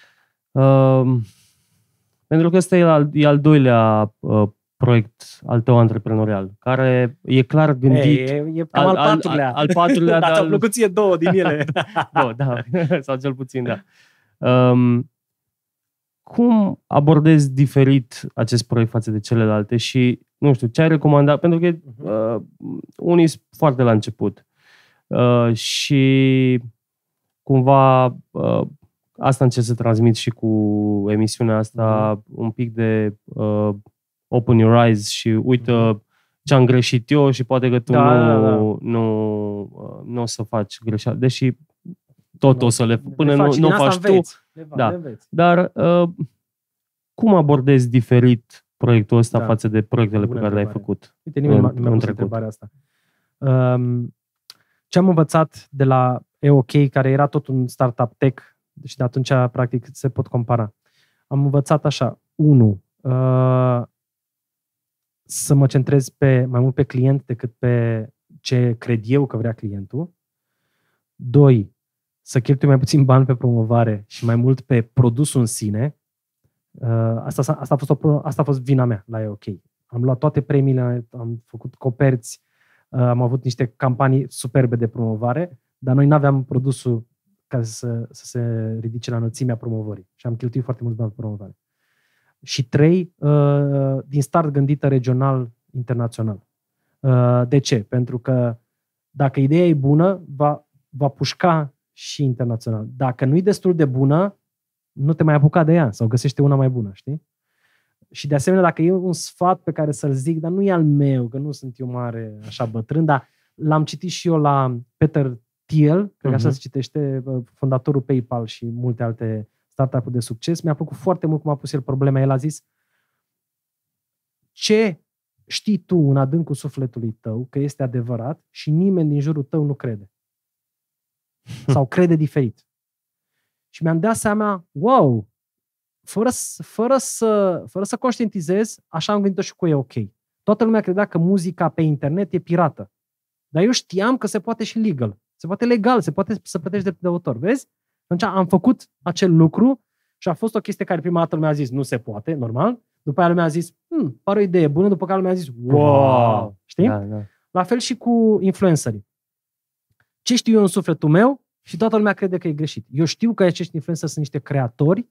Uh, pentru că ăsta e al, e al doilea uh, proiect al tău antreprenorial, care e clar gândit.
Ei, e, e cam al, al patrulea.
Al, al patrulea,
Dar ți-au
dar-
plăcut ție două din ele.
Da, da, sau cel puțin, da. Um, cum abordezi diferit acest proiect față de celelalte și, nu știu, ce ai recomandat? Pentru că uh, unii sunt foarte la început uh, și cumva uh, asta încerc să transmit și cu emisiunea asta, mm-hmm. un pic de uh, open your eyes și uită mm-hmm. ce am greșit eu și poate că tu
Da,
nu,
da, da.
nu, uh, nu o să faci greșeală. Deși tot o să le... Până
Le
nu,
faci,
nu
din asta
faci tu.
înveți. Le,
Da.
le înveți.
Dar uh, cum abordezi diferit proiectul ăsta
Da.
față de proiectele
Bună
pe care le-ai
întrebare.
făcut?
Uite, nimeni
în-
nu mi-a
în
pus
trecut.
întrebarea asta. Um, ce am învățat de la E O K, care era tot un startup tech, și de atunci, practic, se pot compara. Am învățat așa. Unu, uh, să mă centrez pe, mai mult pe client decât pe ce cred eu că vrea clientul. Doi, să cheltui mai puțin bani pe promovare și mai mult pe produsul în sine. Uh, asta, s-a- asta, a fost o, pro- asta a fost vina mea la E O K. Am luat toate premiile, am făcut coperți, uh, am avut niște campanii superbe de promovare, dar noi nu aveam produsul care să, să se ridice la înălțimea promovării. Și am cheltuit foarte mult bani pe promovare. Și trei, uh, din start gândită regional, internațional. Uh, de ce? Pentru că dacă ideea e bună, va, va pușca și internațional. Dacă nu e destul de bună, nu te mai apuca de ea sau găsește una mai bună, știi? Și de asemenea, dacă e un sfat pe care să-l zic, dar nu e al meu, că nu sunt eu mare, așa bătrân, dar l-am citit și eu la Peter Thiel, cred că așa
Mhm.
se citește, fondatorul PayPal și multe alte startup-uri de succes. Mi-a plăcut foarte mult cum a pus el problema. El a zis: ce știi tu în adâncul sufletului tău că este adevărat și nimeni din jurul tău nu crede? Sau crede diferit. Și mi-am dat seama, wow, fără, să- fără, să, fără să conștientizez, așa am gândit-o și cu E O K. Toată lumea credea că muzica pe internet e pirată. Dar eu știam că se poate și legal. Se poate legal, se poate să plătești drept de autor. Vezi? Atunci am făcut acel lucru și a fost o chestie care prima dată lumea a zis nu se poate, normal. După aia lumea a zis, hm, pare o idee bună, după care lumea a zis, wow! Știi?
Da, da.
La fel și cu influencerii. Ce știu eu în sufletul meu și toată lumea crede că e greșit. Eu știu că acești influenceri sunt niște creatori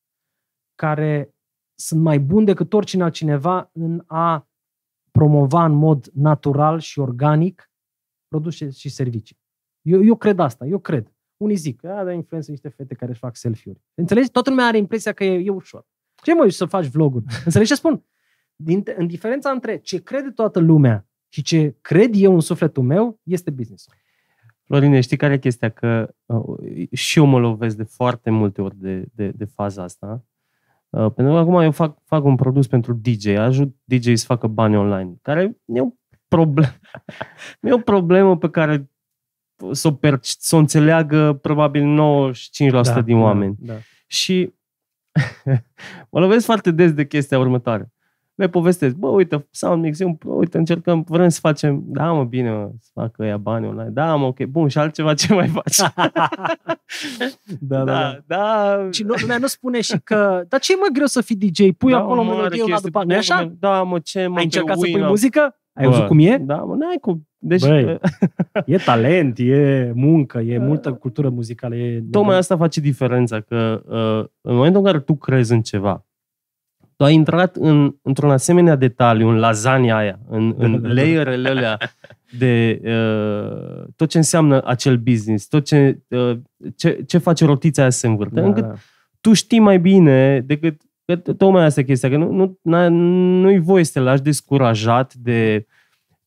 care sunt mai buni decât oricine altcineva în a promova în mod natural și organic produse și servicii. Eu, eu cred asta, eu cred. Unii zic, da, dar influență niște fete care își fac selfie-uri. Înțelegi? Toată lumea are impresia că e, e ușor. Ce mă, să faci vloguri? Înțelegi ce spun? Din, în diferența între ce crede toată lumea și ce cred eu în sufletul meu, este business.
Florine, știi care e chestia? Că uh, și eu mă lovesc de foarte multe ori de, de, de faza asta. Uh, pentru că acum eu fac, fac un produs pentru D J, ajut D J să facă bani online, care e o problemă, e o problemă pe care să o, per- să o înțeleagă probabil nouăzeci și cinci la sută din oameni.
Da, da.
Și mă lovesc foarte des de chestia următoare. Le povestesc, bă, uite, Soundmix, eu, bă, uite, încercăm, vrem să facem, da, mă, bine, mă, să facă ea bani online, da, mă, ok, bun, și altceva ce mai faci?
da, da, da.
da.
Și nu, lumea nu spune și că, dar ce e mă greu să fii D J? Pui
da,
acolo
mă,
melodie una
chestii,
după alta. Nu așa?
Da, mă, ce, mă,
Ai încercat să pui
Winamp.
muzică? Ai
Bă,
văzut cum e?
Da, mă, n-ai cum. Deci,
Băi, e talent, e muncă, e multă cultură muzicală. E...
tocmai asta face diferența, că uh, în momentul în care tu crezi în ceva, tu ai intrat în, într-un asemenea detaliu, în lasagna aia, în, în layerele alea de uh, tot ce înseamnă acel business, tot ce, uh, ce, ce face rotița aia să se învârte,
Da,
încât
da.
tu știi mai bine decât, că tocmai asta e chestia, că nu, nu, n-ai- nu-i voie să te lași descurajat de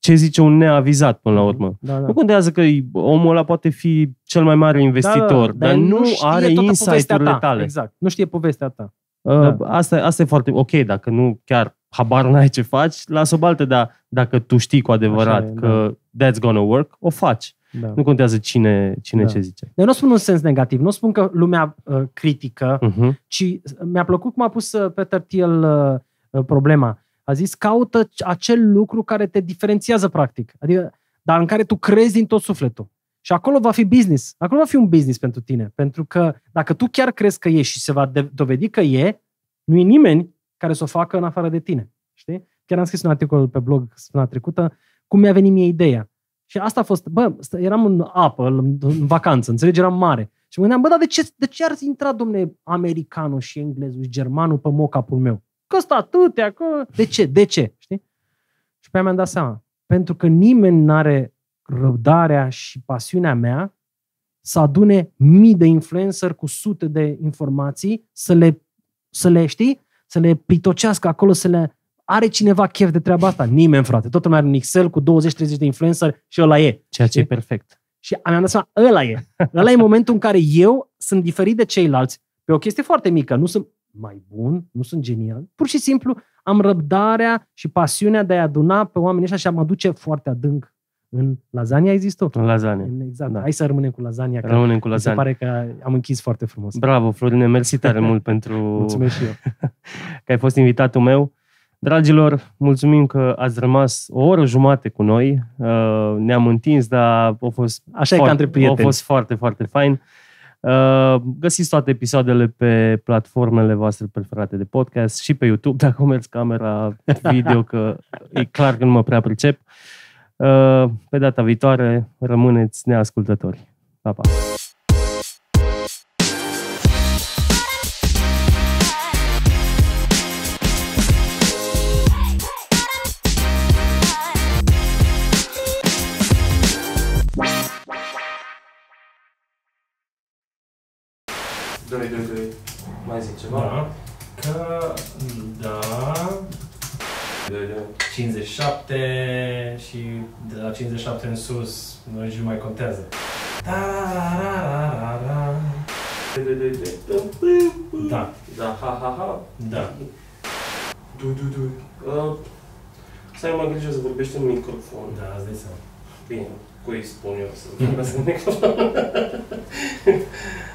ce zice un neavizat până la urmă.
Da, da.
Nu contează că omul ăla poate fi cel mai mare investitor,
da, da,
dar nu
știe
are
toată
insight-urile
ta.
tale.
Exact, nu știe povestea ta.
Uh,
Da.
asta, asta e foarte ok, dacă nu chiar habar n-ai ce faci, lasă-o baltă, dar dacă tu știi cu adevărat
Așa e,
că that's gonna work, o faci.
Da.
Nu contează cine, cine
Da.
ce zice.
Eu nu spun în sens negativ, nu spun că lumea uh, critică,
Uh-huh.
ci mi-a plăcut cum a pus uh, Peter Thiel uh, uh, problema. A zis, caută acel lucru care te diferențiază practic, adică, dar în care tu crezi din tot sufletul. Și acolo va fi business. Acolo va fi un business pentru tine. Pentru că dacă tu chiar crezi că e și se va de- dovedi că e, nu e nimeni care să o facă în afară de tine. Știi? Chiar am scris un articol pe blog săptămâna trecută cum mi-a venit mie ideea. Și asta a fost, bă, eram în apă, în, în vacanță, înțelegi, eram mare. Și mă gândeam, bă, dar de ce, de ce ar intra, domne, americanul și englezul și germanul pe mock-up-ul meu? Că ăsta atâtea, că... De ce? De ce? Știi? Și pe aia mi-am dat seama. Pentru că nimeni n-are răbdarea și pasiunea mea să adune mii de influencer cu sute de informații, să le, să le știi, să le pritocească acolo, să le... Are cineva chef de treaba asta? Nimeni, frate. Totul mai are un Excel cu douăzeci treizeci de influencer și ăla e.
Ceea ce e
Știi?
perfect.
Și mi-am dat seama, ăla e. Ăla e momentul în care eu sunt diferit de ceilalți pe o chestie foarte mică. Nu sunt mai bun, nu sunt genial. Pur și simplu am răbdarea și pasiunea de a aduna pe oamenii ăștia și a mă duce foarte adânc în lasagna. Ai zis tu?
În lasagne.
Exact.
Da.
Hai să rămânem cu lasagna. Că
Rămânem cu
mi se
lasagne.
pare că am închis foarte frumos.
Bravo, Florine, mersi tare mult pentru
Mulțumesc și eu.
că ai fost invitatul meu. Dragilor, mulțumim că ați rămas o oră jumate cu noi. Uh, Ne-am întins, dar a fost,
Așa e ca între prieteni.
a fost foarte, foarte fain. Uh, Găsiți toate episoadele pe platformele voastre preferate de podcast și pe YouTube, dacă o mergi camera video, că e clar că nu mă prea pricep. Uh, Pe data viitoare, rămâneți neascultători. Pa, pa! doi, doi, doi. Mai zic ceva?
Da. Că, da,
doi, doi.
cincizeci și șapte și de la cincizeci și șapte în sus, nu mai contează.
doi, doi, doi, doi.
Da,
Da, ha, ha, ha.
da.
Du, du, du. Uh, Să ai mai grijă să vorbești în microfon.
Da, îți dai seama.
Bine, cui spun eu să vorbească în microfon?